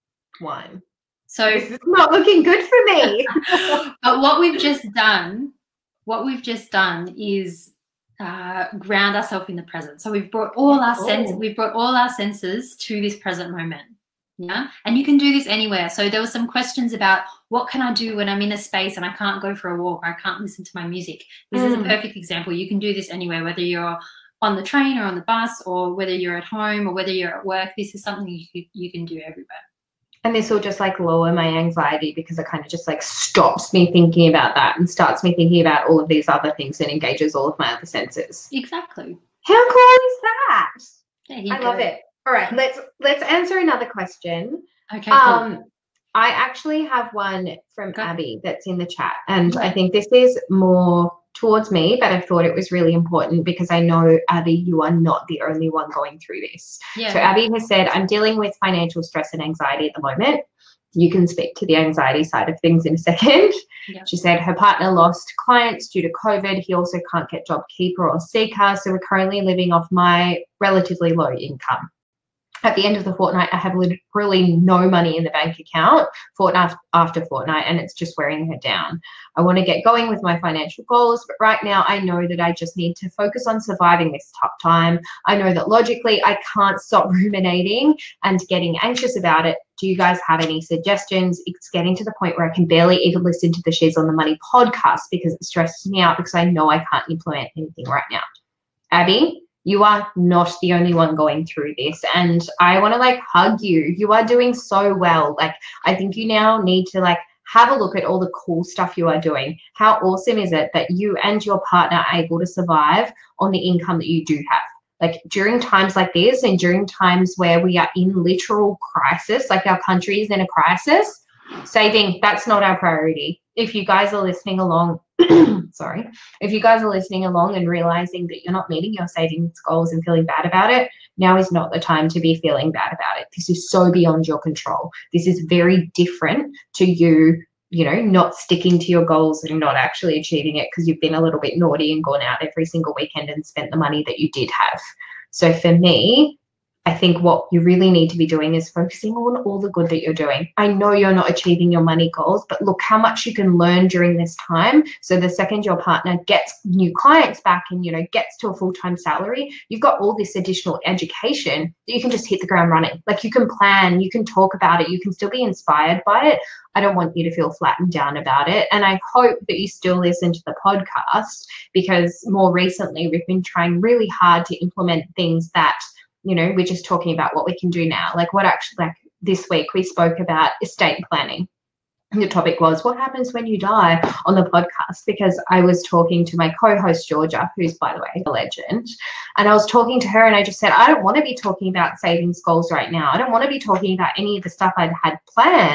Wine. So this is not looking good for me. But what we've just done, what we've just done is uh, ground ourselves in the present. So we've brought all our oh. senses, we've brought all our senses to this present moment. Yeah. And you can do this anywhere. So there were some questions about what can I do when I'm in a space and I can't go for a walk, or I can't listen to my music. This mm. is a perfect example. You can do this anywhere, whether you're on the train or on the bus, or whether you're at home or whether you're at work. This is something you, you can do everywhere. And this will just like lower my anxiety because it kind of just like stops me thinking about that and starts me thinking about all of these other things and engages all of my other senses. Exactly. How cool is that? Yeah, I go. love it. All right, let's let's answer another question. Okay. Cool. Um, I actually have one from Go. Abby that's in the chat, and yeah. I think this is more towards me, but I thought it was really important because I know, Abby, you are not the only one going through this. Yeah. So Abby has said, I'm dealing with financial stress and anxiety at the moment. You can speak to the anxiety side of things in a second. Yeah. She said her partner lost clients due to COVID. He also can't get JobKeeper or Seeker, so we're currently living off my relatively low income. At the end of the fortnight, I have literally no money in the bank account fortnight after fortnight, and it's just wearing her down. I want to get going with my financial goals, but right now I know that I just need to focus on surviving this tough time. I know that logically I can't stop ruminating and getting anxious about it. Do you guys have any suggestions? It's getting to the point where I can barely even listen to the She's on the Money podcast because it stresses me out because I know I can't implement anything right now. Abby, you are not the only one going through this, and I want to like hug you. You are doing so well. Like, I think you now need to like have a look at all the cool stuff you are doing. How awesome is it that you and your partner are able to survive on the income that you do have? Like, during times like this and during times where we are in literal crisis, like our country is in a crisis, saving, that's not our priority. If you guys are listening along, sorry, if you guys are listening along and realizing that you're not meeting your savings goals and feeling bad about it, now is not the time to be feeling bad about it. This is so beyond your control. This is very different to you, you know, not sticking to your goals and not actually achieving it because you've been a little bit naughty and gone out every single weekend and spent the money that you did have. So for me, I think what you really need to be doing is focusing on all the good that you're doing. I know you're not achieving your money goals, but look how much you can learn during this time. So the second your partner gets new clients back and, you know, gets to a full-time salary, you've got all this additional education that you can just hit the ground running. Like, you can plan, you can talk about it, you can still be inspired by it. I don't want you to feel flattened down about it. And I hope that you still listen to the podcast, because more recently we've been trying really hard to implement things that, you know, we're just talking about what we can do now. Like, what actually, like this week we spoke about estate planning. And the topic was what happens when you die on the podcast, because I was talking to my co-host Georgia, who's, by the way, a legend, and I was talking to her and I just said, I don't want to be talking about savings goals right now. I don't want to be talking about any of the stuff I'd had planned,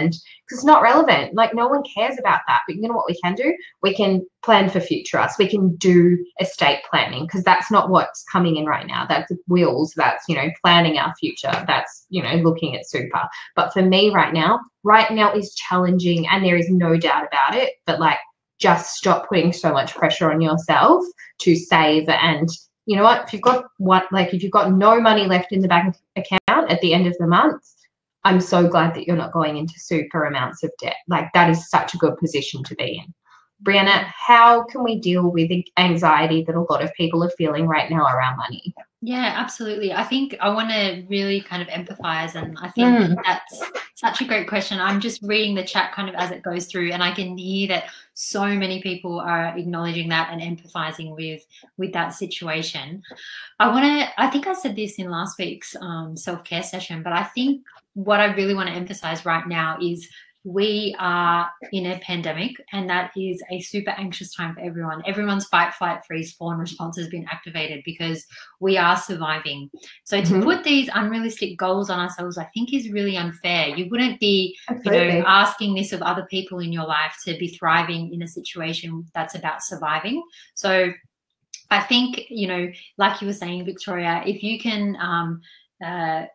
because it's not relevant. Like, no one cares about that. But you know what we can do? We can plan for future us. We can do estate planning, because that's not what's coming in right now. That's wills. That's, you know, planning our future. That's, you know, looking at super. But for me right now, right now is challenging, and there is no doubt about it. But like, just stop putting so much pressure on yourself to save. And you know what, if you've got what like if you've got no money left in the bank account at the end of the month, I'm so glad that you're not going into super amounts of debt. Like, that is such a good position to be in. Breanna, how can we deal with the anxiety that a lot of people are feeling right now around money? Yeah, absolutely. I think I want to really kind of empathize, and I think Mm. that's such a great question. I'm just reading the chat kind of as it goes through, and I can hear that so many people are acknowledging that and empathizing with with that situation. I want to, I think I said this in last week's um, self-care session, but I think what I really want to emphasize right now is we are in a pandemic, and that is a super anxious time for everyone. Everyone's fight, flight, freeze, fawn response has been activated because we are surviving. So to Mhm. put these unrealistic goals on ourselves, I think is really unfair. You wouldn't be, Absolutely. you know, asking this of other people in your life to be thriving in a situation that's about surviving. So I think, you know, like you were saying, Victoria, if you can um, uh,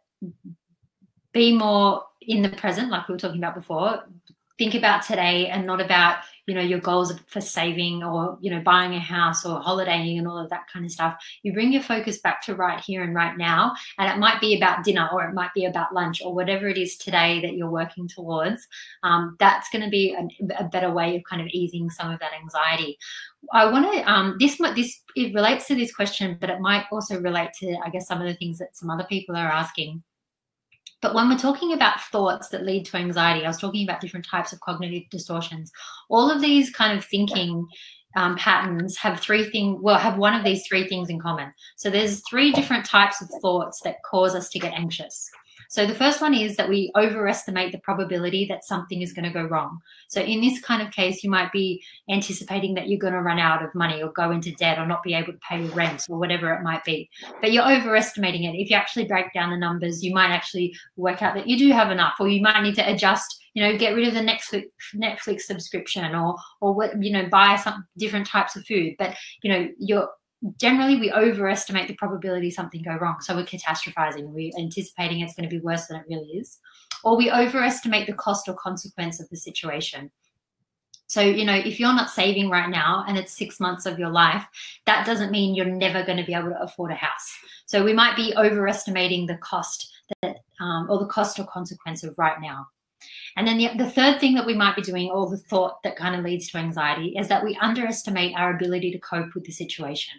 be more in the present, like we were talking about before, think about today and not about, you know, your goals for saving or, you know, buying a house or holidaying and all of that kind of stuff. You bring your focus back to right here and right now, and it might be about dinner, or it might be about lunch, or whatever it is today that you're working towards. Um, that's going to be a, a better way of kind of easing some of that anxiety. I want to, um, this, this, it relates to this question, but it might also relate to, I guess, some of the things that some other people are asking. But when we're talking about thoughts that lead to anxiety, I was talking about different types of cognitive distortions. All of these kind of thinking um, patterns have three things, well, have one of these three things in common. So there's three different types of thoughts that cause us to get anxious. So the first one is that we overestimate the probability that something is going to go wrong. So in this kind of case, you might be anticipating that you're going to run out of money or go into debt or not be able to pay your rent or whatever it might be. But you're overestimating it. If you actually break down the numbers, you might actually work out that you do have enough, or you might need to adjust, you know, get rid of the Netflix, Netflix subscription, or, or, you know, buy some different types of food. But, you know, you're, generally we overestimate the probability something go wrong. So we're catastrophizing, we're anticipating it's going to be worse than it really is. Or we overestimate the cost or consequence of the situation. So, you know, if you're not saving right now and it's six months of your life, that doesn't mean you're never going to be able to afford a house. So we might be overestimating the cost that, um, or the cost or consequence of right now. And then the, the third thing that we might be doing, or the thought that kind of leads to anxiety, is that we underestimate our ability to cope with the situation.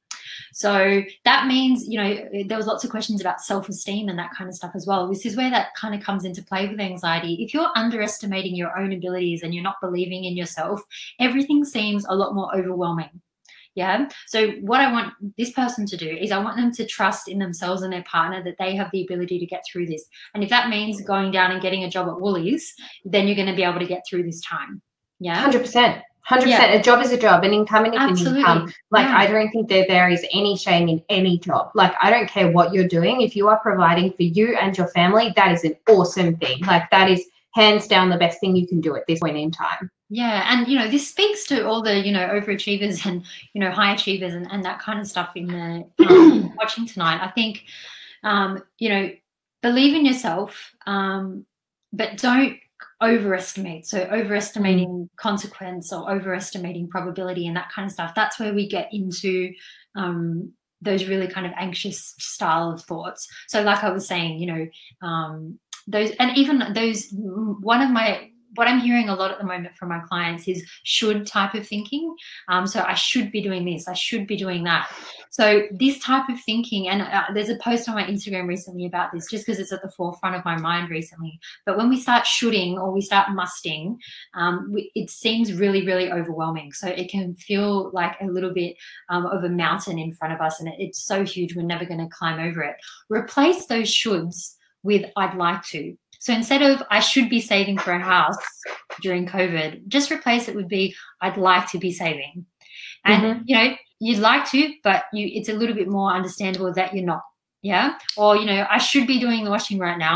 So that means, you know, there was lots of questions about self-esteem and that kind of stuff as well. This is where that kind of comes into play with anxiety. If you're underestimating your own abilities and you're not believing in yourself, everything seems a lot more overwhelming. Yeah. So what I want this person to do is I want them to trust in themselves and their partner that they have the ability to get through this. And if that means going down and getting a job at Woolies, then you're going to be able to get through this time. Yeah. one hundred percent. one hundred percent. Yeah. A job is a job, an income is Absolutely. an income. Like, yeah. I don't think that there is any shame in any job. Like, I don't care what you're doing. If you are providing for you and your family, that is an awesome thing. Like, that is hands down the best thing you can do at this point in time. Yeah. And, you know, this speaks to all the, you know, overachievers and, you know, high achievers and, and that kind of stuff in the um, watching tonight. I think, um, you know, believe in yourself, um, but don't overestimate. So overestimating mm. consequence or overestimating probability and that kind of stuff. That's where we get into um, those really kind of anxious style of thoughts. So like I was saying, you know, um, those, and even those, one of my, what I'm hearing a lot at the moment from my clients is should type of thinking. Um, so I should be doing this, I should be doing that. So this type of thinking, and uh, there's a post on my Instagram recently about this, just because it's at the forefront of my mind recently. But when we start shoulding or we start musting, um, we, it seems really, really overwhelming. So it can feel like a little bit um, of a mountain in front of us, and it, it's so huge, we're never going to climb over it. Replace those shoulds with I'd like to. So instead of I should be saving for a house during COVID, just replace it with be I'd like to be saving. And, mm-hmm. you know, you'd like to, but you it's a little bit more understandable that you're not. Yeah. Or, you know, I should be doing the washing right now.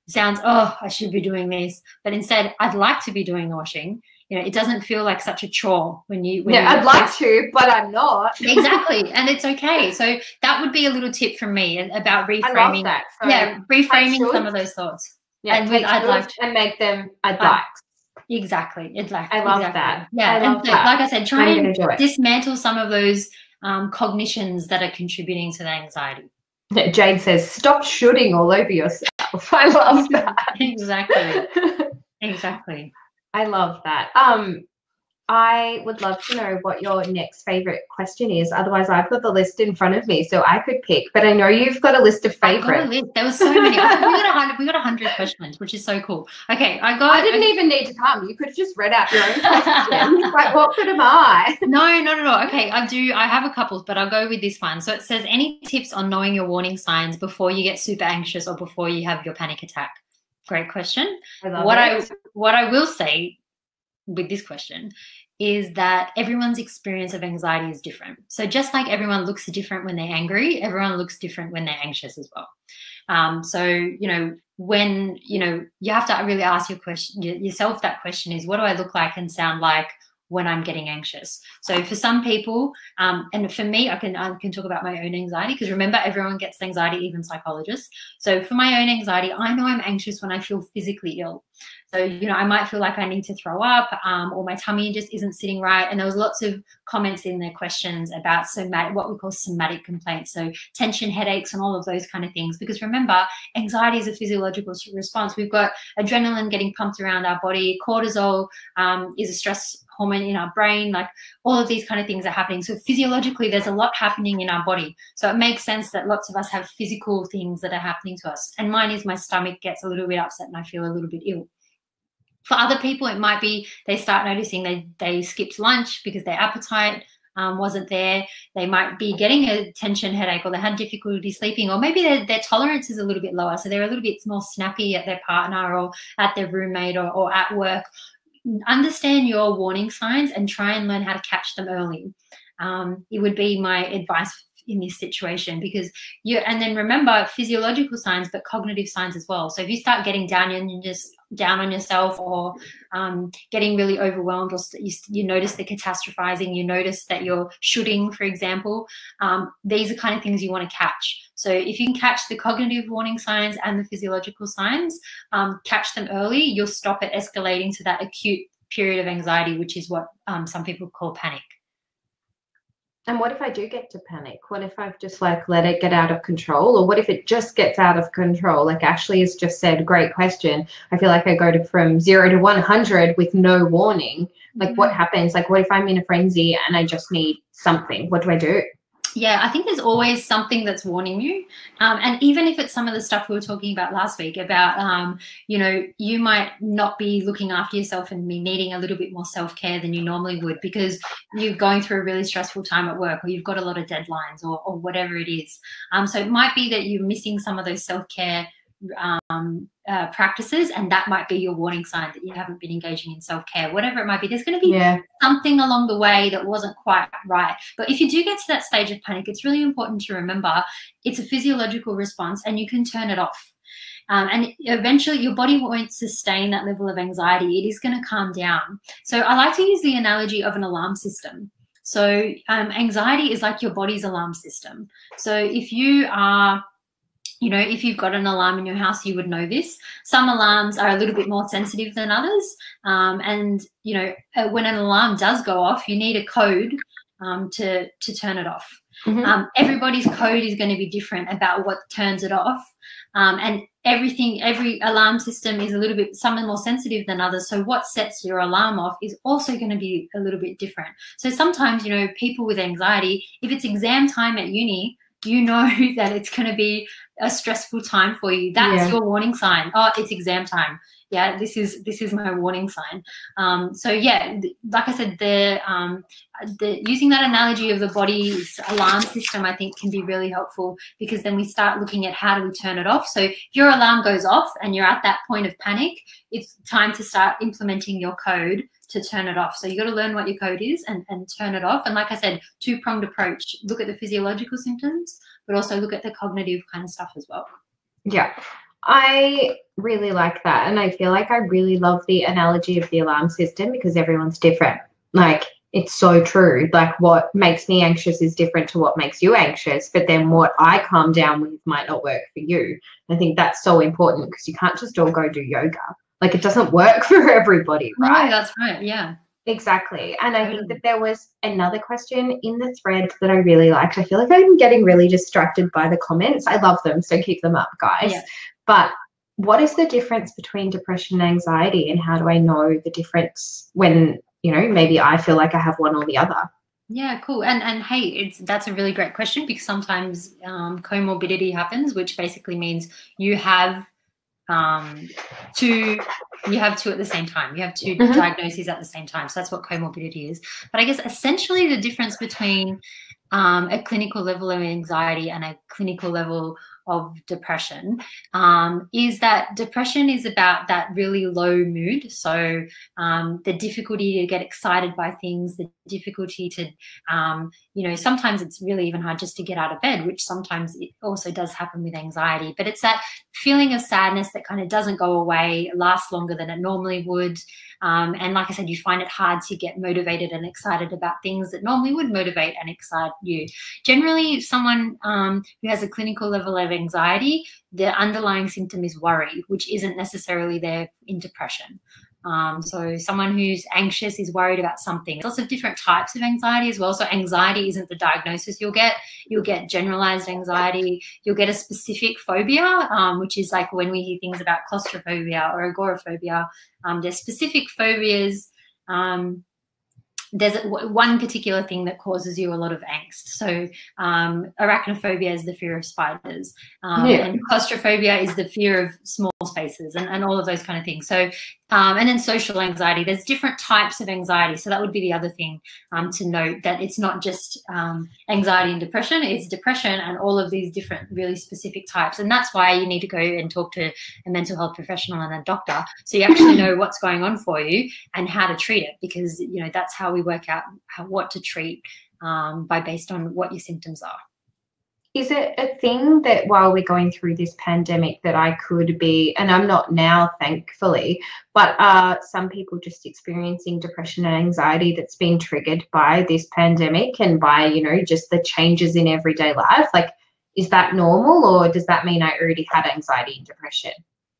sounds, oh, I should be doing this, but instead I'd like to be doing the washing. You know, it doesn't feel like such a chore when you. When yeah, you I'd like to, but I'm not. Exactly, and it's okay. So that would be a little tip from me about reframing. I love that. So yeah, reframing some of those thoughts. Yeah, and with I'd like to, and make them I'd like. Exactly, exactly. I love exactly. that. Yeah, I love and so, that. like I said, try I'm and do dismantle some of those um, cognitions that are contributing to the anxiety. Jade says, "Stop shooting all over yourself." I love that. Exactly. Exactly. I love that. Um, I would love to know what your next favorite question is. Otherwise, I've got the list in front of me, so I could pick. But I know you've got a list of favorites. I've got a list. There was so many. I think we got a hundred. We got a hundred questions, which is so cool. Okay, I got. I didn't I, even need to come. You could have just read out your own questions. Like, what good am I? No, no, no, no. Okay, I do. I have a couple, but I'll go with this one. So it says, any tips on knowing your warning signs before you get super anxious or before you have your panic attack? Great question. I love what it. I what I will say with this question is that everyone's experience of anxiety is different. So just like everyone looks different when they're angry, everyone looks different when they're anxious as well. Um, so, you know, when, you know, you have to really ask your question, yourself that question is, what do I look like and sound like when I'm getting anxious? So for some people, um, and for me, I can, I can talk about my own anxiety, because remember, everyone gets anxiety, even psychologists. So for my own anxiety, I know I'm anxious when I feel physically ill. So, you know, I might feel like I need to throw up, um, or my tummy just isn't sitting right. And there was lots of comments in their questions about somatic, what we call somatic complaints. So tension, headaches, and all of those kind of things. Because remember, anxiety is a physiological response. We've got adrenaline getting pumped around our body. Cortisol um, is a stress hormone in our brain. Like, all of these kind of things are happening. So physiologically, there's a lot happening in our body. So it makes sense that lots of us have physical things that are happening to us. And mine is my stomach gets a little bit upset and I feel a little bit ill. For other people, it might be they start noticing they, they skipped lunch because their appetite um, wasn't there. They might be getting a tension headache, or they had difficulty sleeping, or maybe their, their tolerance is a little bit lower. So they're a little bit more snappy at their partner or at their roommate or, or at work. Understand your warning signs and try and learn how to catch them early. Um, it would be my advice in this situation, because you, and then remember physiological signs, but cognitive signs as well. So if you start getting down and you're just down on yourself, or um, getting really overwhelmed, or you, you notice the catastrophizing, you notice that you're shooting, for example, um, these are kind of things you want to catch. So if you can catch the cognitive warning signs and the physiological signs, um, catch them early, you'll stop it escalating to that acute period of anxiety, which is what um, some people call panic. And what if I do get to panic? What if I've just like let it get out of control? Or what if it just gets out of control? Like Ashley has just said, great question. I feel like I go to from zero to one hundred with no warning. Like, mm-hmm. What happens? Like, what if I'm in a frenzy and I just need something? What do I do? Yeah, I think there's always something that's warning you. Um, and even if it's some of the stuff we were talking about last week about, um, you know, you might not be looking after yourself and be needing a little bit more self-care than you normally would, because you're going through a really stressful time at work, or you've got a lot of deadlines, or, or whatever it is. Um, so it might be that you're missing some of those self-care um, uh, practices, and that might be your warning sign that you haven't been engaging in self-care, whatever it might be. There's going to be yeah. something along the way that wasn't quite right. But if you do get to that stage of panic, it's really important to remember it's a physiological response and you can turn it off. Um, and eventually your body won't sustain that level of anxiety. It is going to calm down. So I like to use the analogy of an alarm system. So um, anxiety is like your body's alarm system. So if you are You know, if you've got an alarm in your house, you would know this. Some alarms are a little bit more sensitive than others. Um, and, you know, uh, when an alarm does go off, you need a code um, to, to turn it off. Mm-hmm. Um, everybody's code is going to be different about what turns it off. Um, and everything, every alarm system is a little bit, some are more sensitive than others. So what sets your alarm off is also going to be a little bit different. So sometimes, you know, people with anxiety, if it's exam time at uni, you know that it's going to be a stressful time for you. That's yeah. your warning sign. Oh, it's exam time. Yeah, this is this is my warning sign. Um, so yeah, like I said, the um, the using that analogy of the body's alarm system, I think, can be really helpful, because then we start looking at how do we turn it off. So if your alarm goes off and you're at that point of panic, it's time to start implementing your code to turn it off. So you got to learn what your code is and, and turn it off. And like I said, two-pronged approach. Look at the physiological symptoms, but also look at the cognitive kind of stuff as well. Yeah. I really like that. And I feel like I really love the analogy of the alarm system because everyone's different. Like, it's so true. Like, what makes me anxious is different to what makes you anxious. But then what I calm down with might not work for you. I think that's so important because you can't just all go do yoga. Like, it doesn't work for everybody, right? No, that's right. Yeah. Exactly. And I think that there was another question in the thread that I really liked. I feel like I'm getting really distracted by the comments. I love them, so keep them up, guys. Yeah. But what is the difference between depression and anxiety, and how do I know the difference when, you know, maybe I feel like I have one or the other? Yeah, cool. And and hey, it's that's a really great question because sometimes um, comorbidity happens, which basically means you have um, two you have two at the same time. You have two mm-hmm. diagnoses at the same time. So that's what comorbidity is. But I guess essentially the difference between um, a clinical level of anxiety and a clinical level of depression um, is that depression is about that really low mood. So um, the difficulty to get excited by things, the difficulty to, um, you know, sometimes it's really even hard just to get out of bed, which sometimes it also does happen with anxiety. But it's that feeling of sadness that kind of doesn't go away, lasts longer than it normally would. Um, and like I said, you find it hard to get motivated and excited about things that normally would motivate and excite you. Generally, someone um, who has a clinical level of anxiety, the underlying symptom is worry, which isn't necessarily there in depression. Um, so someone who's anxious is worried about something. There's also different types of anxiety as well. So anxiety isn't the diagnosis you'll get. You'll get generalized anxiety. You'll get a specific phobia, um, which is like when we hear things about claustrophobia or agoraphobia. Um, there's specific phobias. Um, there's one particular thing that causes you a lot of angst. So um, arachnophobia is the fear of spiders. Um, yeah. And claustrophobia is the fear of small spaces and, and all of those kind of things. So, um, and then social anxiety, there's different types of anxiety. So that would be the other thing um, to note, that it's not just um, anxiety and depression, it's depression and all of these different really specific types. And that's why you need to go and talk to a mental health professional and a doctor so you actually know what's going on for you and how to treat it, because, you know, that's how we work out how, what to treat um, by based on what your symptoms are. Is it a thing that while we're going through this pandemic that I could be, and I'm not now, thankfully, but are some people just experiencing depression and anxiety that's been triggered by this pandemic and by, you know, just the changes in everyday life? Like, is that normal, or does that mean I already had anxiety and depression?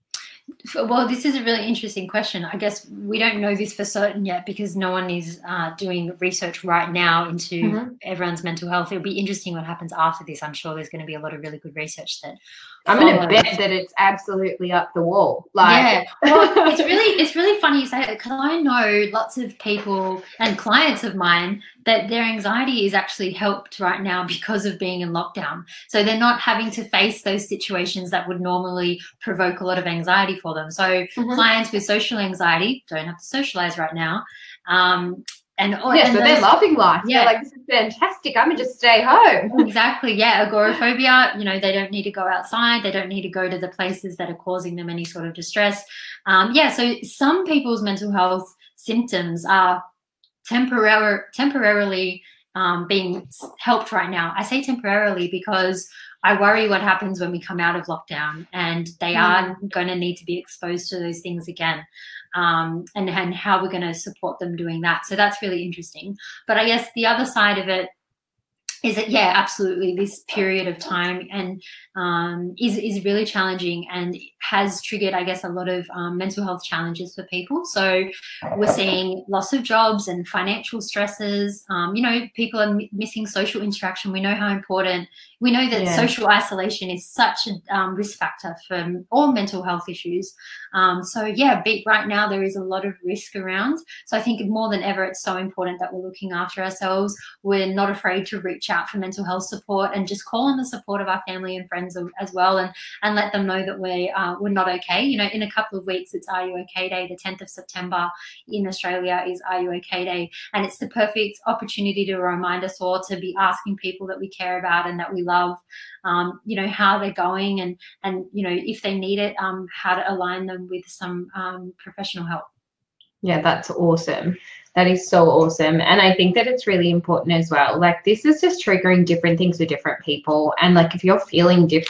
Well, this is a really interesting question. I guess we don't know this for certain yet because no one is uh, doing research right now into mm-hmm. everyone's mental health. It'll be interesting what happens after this. I'm sure there's going to be a lot of really good research that I'm going to bet that it's absolutely up the wall. Like, yeah, well, it's really it's really funny you say it because I know lots of people and clients of mine that their anxiety is actually helped right now because of being in lockdown. So they're not having to face those situations that would normally provoke a lot of anxiety for them. So mm-hmm. clients with social anxiety don't have to socialize right now. Um, And, yeah, and so those, they're loving life. Yeah, they're like, this is fantastic. I'm gonna just stay home. Exactly. Yeah, agoraphobia. You know, they don't need to go outside. They don't need to go to the places that are causing them any sort of distress. Um, yeah. So some people's mental health symptoms are temporary, temporarily um, being helped right now. I say temporarily because I worry what happens when we come out of lockdown, and they mm. are going to need to be exposed to those things again. Um, and, and how we're going to support them doing that. So that's really interesting. But I guess the other side of it is that, yeah, absolutely, this period of time and um, is, is really challenging and has triggered, I guess, a lot of um, mental health challenges for people. So we're seeing loss of jobs and financial stresses. Um, you know, people are m- missing social interaction. We know how important, we know that yeah. social isolation is such a um, risk factor for all mental health issues. Um, so, yeah, be, right now there is a lot of risk around. So I think more than ever, it's so important that we're looking after ourselves. We're not afraid to reach out for mental health support and just call on the support of our family and friends as well, and and let them know that we uh, we're not okay. You know, in a couple of weeks it's Are You Okay Day. The tenth of September in Australia is Are You Okay Day, and it's the perfect opportunity to remind us all to be asking people that we care about and that we love, um, you know, how they're going, and and you know, if they need it, um, how to align them with some um, professional help. Yeah, that's awesome. That is so awesome. And I think that it's really important as well. Like, this is just triggering different things for different people. And like, if you're feeling different,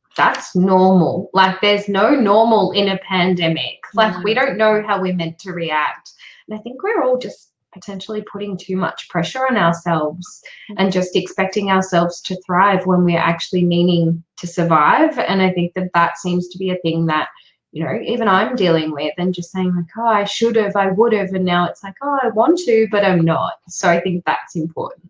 that's normal. Like, there's no normal in a pandemic. Like, No. we don't know how we're meant to react. And I think we're all just potentially putting too much pressure on ourselves and just expecting ourselves to thrive when we're actually meaning to survive. And I think that that seems to be a thing that, you know, even I'm dealing with, and just saying like, oh, I should have, I would have. And now it's like, oh, I want to, but I'm not. So I think that's important.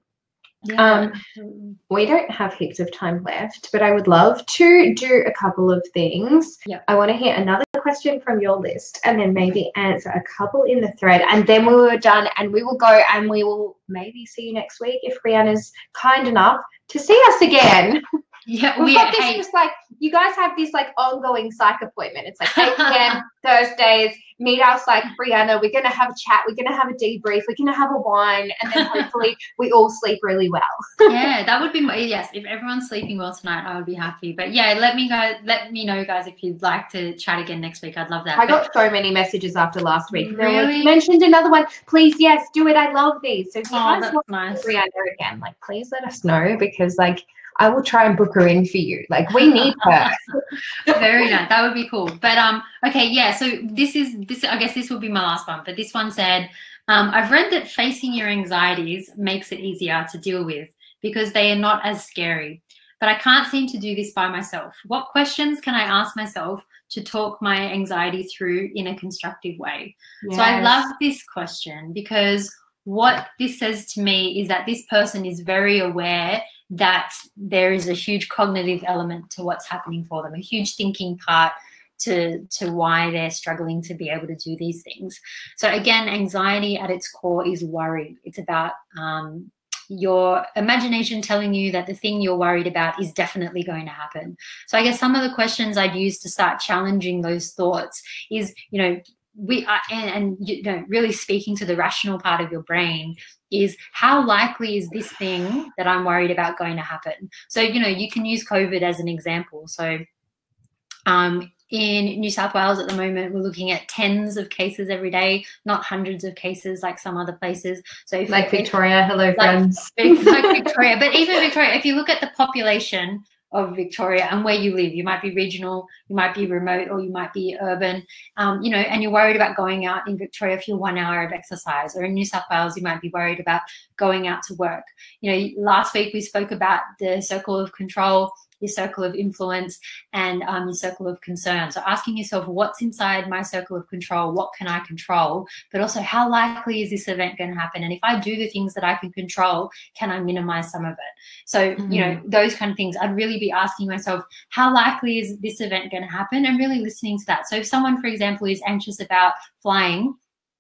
Yeah. Um, we don't have heaps of time left, but I would love to do a couple of things. Yeah. I want to hear another question from your list, and then maybe answer a couple in the thread, and then we were done, and we will go, and we will maybe see you next week if Breanna's kind enough to see us again. Yeah, We've we got this hey. just like, you guys have this like ongoing psych appointment. It's like eight p m Thursdays, meet us like Breanna. We're going to have a chat. We're going to have a debrief. We're going to have a wine. And then hopefully we all sleep really well. Yeah, that would be my, yes. If everyone's sleeping well tonight, I would be happy. But yeah, let me go. Let me know, guys, if you'd like to chat again next week. I'd love that. I but, got so many messages after last week. Really? You mentioned another one. Please, yes, do it. I love these. So if you oh, guys that's want nice. Breanna again, like, please let us know, because like, I will try and book her in for you. Like, we need her. Very nice. That would be cool. But um, okay, yeah. So this is this. I guess this will be my last one. But this one said, um, I've read that facing your anxieties makes it easier to deal with because they are not as scary. But I can't seem to do this by myself. What questions can I ask myself to talk my anxiety through in a constructive way? Yes. So I love this question, because what this says to me is that this person is very aware that there is a huge cognitive element to what's happening for them, a huge thinking part to, to why they're struggling to be able to do these things. So again, anxiety at its core is worry. It's about um, your imagination telling you that the thing you're worried about is definitely going to happen. So I guess some of the questions I'd use to start challenging those thoughts is, you know, we are, and, and you know, really speaking to the rational part of your brain is, how likely is this thing that I'm worried about going to happen? So, you know, you can use COVID as an example. So um, in New South Wales at the moment, we're looking at tens of cases every day, not hundreds of cases like some other places. So if like Victoria, hello like, friends. like Victoria, but even Victoria, if you look at the population of Victoria and where you live, you might be regional, you might be remote, or you might be urban, um, you know, and you're worried about going out in Victoria for your one hour of exercise, or in New South Wales, you might be worried about going out to work. You know, last week we spoke about the circle of control, your circle of influence, and um, your circle of concern. So asking yourself, what's inside my circle of control? What can I control? But also, how likely is this event going to happen? And if I do the things that I can control, can I minimize some of it? So, mm-hmm. you know, those kind of things. I'd really be asking myself, how likely is this event going to happen? And really listening to that. So if someone, for example, is anxious about flying,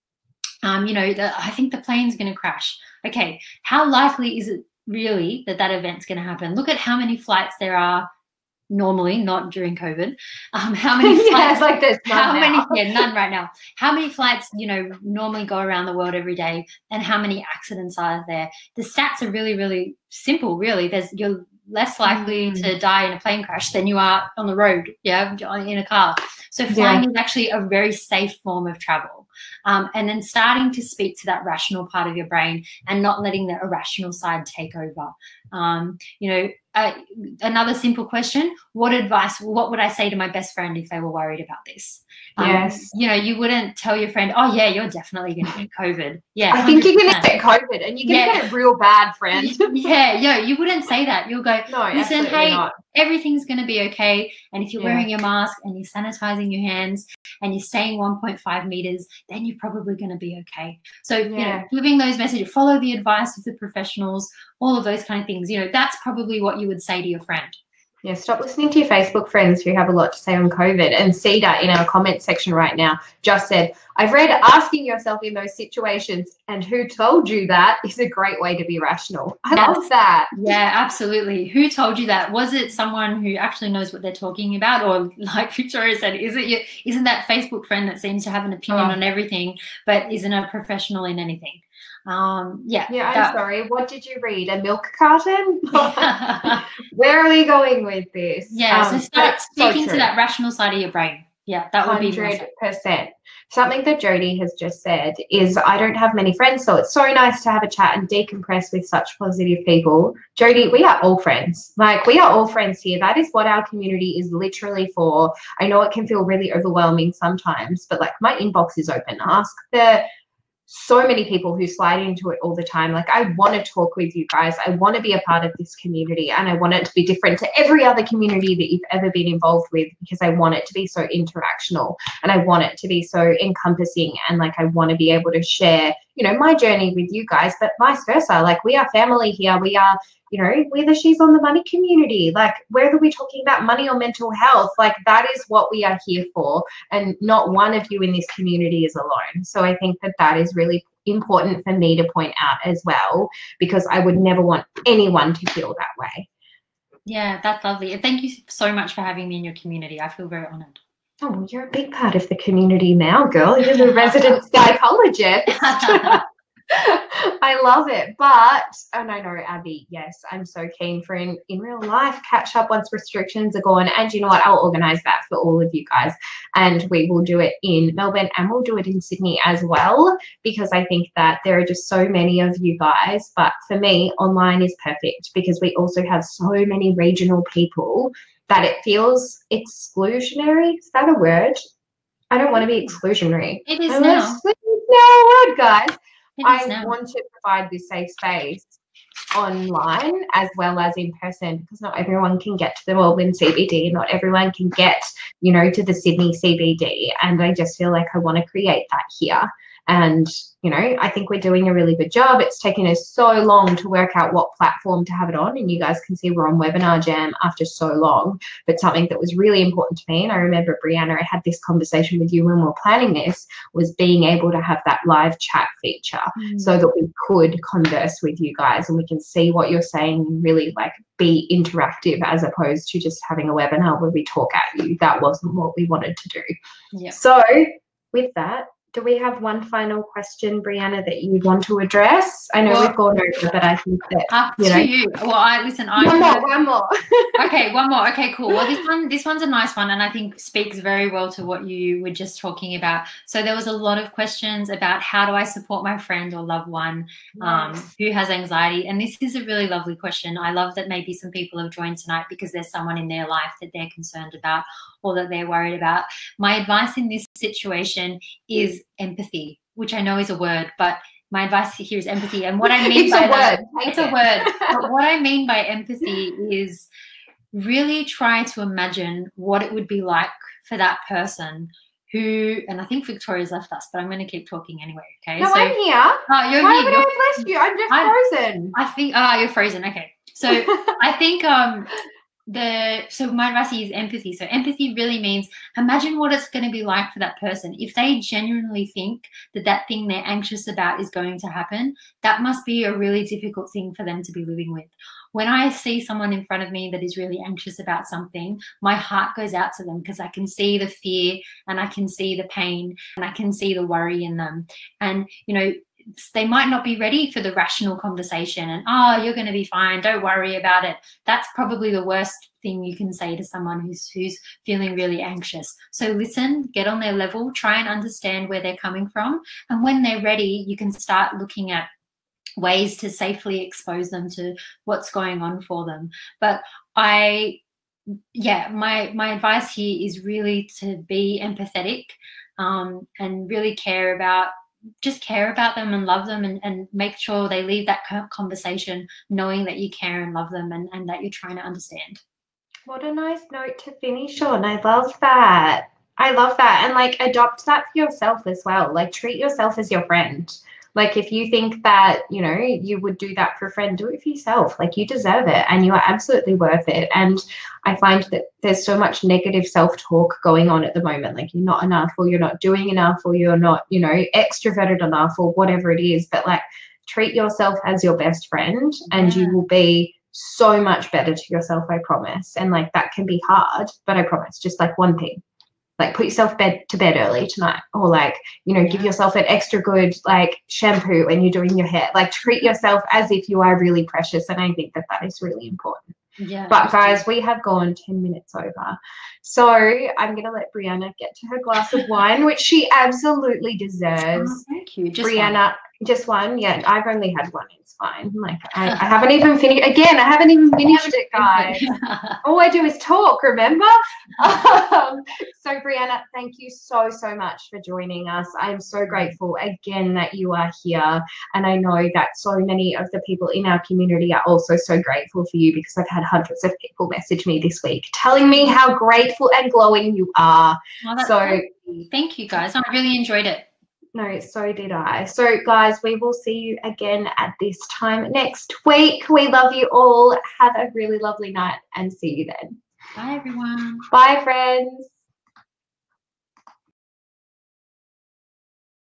um, you know, the, I think the plane's going to crash. Okay, how likely is it really that that event's going to happen? Look at how many flights there are normally, not during COVID. Um, how many flights? Yeah, like there's none how now. many? Yeah, none right now. How many flights, you know, normally go around the world every day, and how many accidents are there? The stats are really, really simple. Really, there's you're less likely mm. to die in a plane crash than you are on the road. Yeah, in a car. So flying yeah. is actually a very safe form of travel. Um, and then starting to speak to that rational part of your brain and not letting the irrational side take over. Um, you know, uh, another simple question, what advice, what would I say to my best friend if they were worried about this? Um, yes. You know, you wouldn't tell your friend, oh, yeah, you're definitely going to get COVID. Yeah. I think you're going to get COVID and you're going to yeah. get it real bad, friend. yeah, yeah, you wouldn't say that. You'll go, no, listen, hey, not. everything's going to be okay. And if you're yeah. wearing your mask and you're sanitizing your hands and you're staying one point five meters, then you're probably going to be okay. So, yeah. you know, giving those messages, follow the advice of the professionals, all of those kind of things. You know, that's probably what you would say to your friend. Yeah, stop listening to your Facebook friends who have a lot to say on COVID. And Sada in our comment section right now just said, I've read asking yourself in those situations and who told you that is a great way to be rational. I That's, love that. Yeah, absolutely. Who told you that? Was it someone who actually knows what they're talking about? Or like Victoria said, is it your, isn't that Facebook friend that seems to have an opinion oh. on everything but isn't a professional in anything? Um, yeah. Yeah, I'm that, sorry. What did you read? A milk carton? Where are we going with this? Yeah, um, so start speaking so to that rational side of your brain. Yeah, that would be one hundred percent. Something that Jodie has just said is, I don't have many friends, so it's so nice to have a chat and decompress with such positive people. Jodie, we are all friends. Like, we are all friends here. That is what our community is literally for. I know it can feel really overwhelming sometimes, but like, my inbox is open. Ask the so many people who slide into it all the time. Like, I want to talk with you guys. I want to be a part of this community, and I want it to be different to every other community that you've ever been involved with, because I want it to be so interactional, and I want it to be so encompassing, and like, I want to be able to share, you know, my journey with you guys, but vice versa. Like, we are family here. We are, you know, whether she's on the money community, like, whether we're talking about money or mental health, like, that is what we are here for. And not one of you in this community is alone. So I think that that is really important for me to point out as well, because I would never want anyone to feel that way. Yeah, that's lovely. And thank you so much for having me in your community. I feel very honored. Oh, well, you're a big part of the community now, girl. You're the resident psychologist. I love it. But, and I know, Abby, yes, I'm so keen for in, in real life catch up once restrictions are gone. And you know what? I'll organise that for all of you guys. And we will do it in Melbourne, and we'll do it in Sydney as well, because I think that there are just so many of you guys. But for me, online is perfect, because we also have so many regional people that it feels exclusionary. Is that a word? I don't want to be exclusionary. It is I now. It's now a word, guys. I now. want to provide this safe space online as well as in person, because not everyone can get to the Melbourne C B D, not everyone can get, you know, to the Sydney C B D, and I just feel like I want to create that here. And, you know, I think we're doing a really good job. It's taken us so long to work out what platform to have it on, and you guys can see we're on Webinar Jam after so long. But something that was really important to me, and I remember, Breanna, I had this conversation with you when we were planning this, was being able to have that live chat feature mm. so that we could converse with you guys and we can see what you're saying and really like be interactive, as opposed to just having a webinar where we talk at you. That wasn't what we wanted to do. Yeah. So with that, do we have one final question, Breanna, that you want to address? I know well, we've gone over, but I think that up you know. To you. Well, I listen. I one more, one more. Okay, one more. Okay, cool. Well, this one, this one's a nice one, and I think speaks very well to what you were just talking about. So there was a lot of questions about how do I support my friend or loved one um, nice. who has anxiety, and this is a really lovely question. I love that maybe some people have joined tonight because there's someone in their life that they're concerned about or that they're worried about. My advice in this situation is empathy, which I know is a word, but my advice here is empathy. And what I mean it's by a that, word. it's a word. But what I mean by empathy is really try to imagine what it would be like for that person who, and I think Victoria's left us, but I'm going to keep talking anyway. Okay. No, so, I'm here. Oh, you're Why here. would I have left you? I'm just I, frozen. I think. Ah, oh, you're frozen. Okay. So I think um. The so my advice is empathy. So empathy really means imagine what it's going to be like for that person. If they genuinely think that that thing they're anxious about is going to happen, that must be a really difficult thing for them to be living with. When I see someone in front of me that is really anxious about something, my heart goes out to them because I can see the fear and I can see the pain and I can see the worry in them. And, you know, they might not be ready for the rational conversation and, oh, you're going to be fine, don't worry about it. That's probably the worst thing you can say to someone who's who's feeling really anxious. So listen, get on their level, try and understand where they're coming from. And when they're ready, you can start looking at ways to safely expose them to what's going on for them. But I, yeah, my, my advice here is really to be empathetic um, and really care about just care about them and love them and, and make sure they leave that conversation knowing that you care and love them and, and that you're trying to understand. What a nice note to finish on. I love that. I love that. And like adopt that for yourself as well. Like treat yourself as your friend. Like if you think that, you know, you would do that for a friend, do it for yourself. Like you deserve it and you are absolutely worth it. And I find that there's so much negative self-talk going on at the moment. Like you're not enough or you're not doing enough or you're not, you know, extroverted enough or whatever it is. But like treat yourself as your best friend and yeah. you will be so much better to yourself, I promise. And like that can be hard, but I promise, just like one thing. Like put yourself bed to bed early tonight or like, you know, yeah. give yourself an extra good like shampoo when you're doing your hair. Like treat yourself as if you are really precious. And I think that that is really important. Yeah. But guys, we have gone ten minutes over. So I'm going to let Breanna get to her glass of wine, which she absolutely deserves. Oh, thank you. Just Breanna, one. just one? Yeah, I've only had one. It's fine. Like, I, I haven't even finished. Again, I haven't even finished it, guys. All I do is talk, remember? um, so, Breanna, thank you so, so much for joining us. I'm so grateful, again, that you are here. And I know that so many of the people in our community are also so grateful for you, because I've had hundreds of people message me this week telling me how grateful and glowing you are. Oh, so, lovely. Thank you, guys. I really enjoyed it. No, so did I. So, guys, we will see you again at this time next week. We love you all. Have a really lovely night and see you then. Bye, everyone. Bye, friends.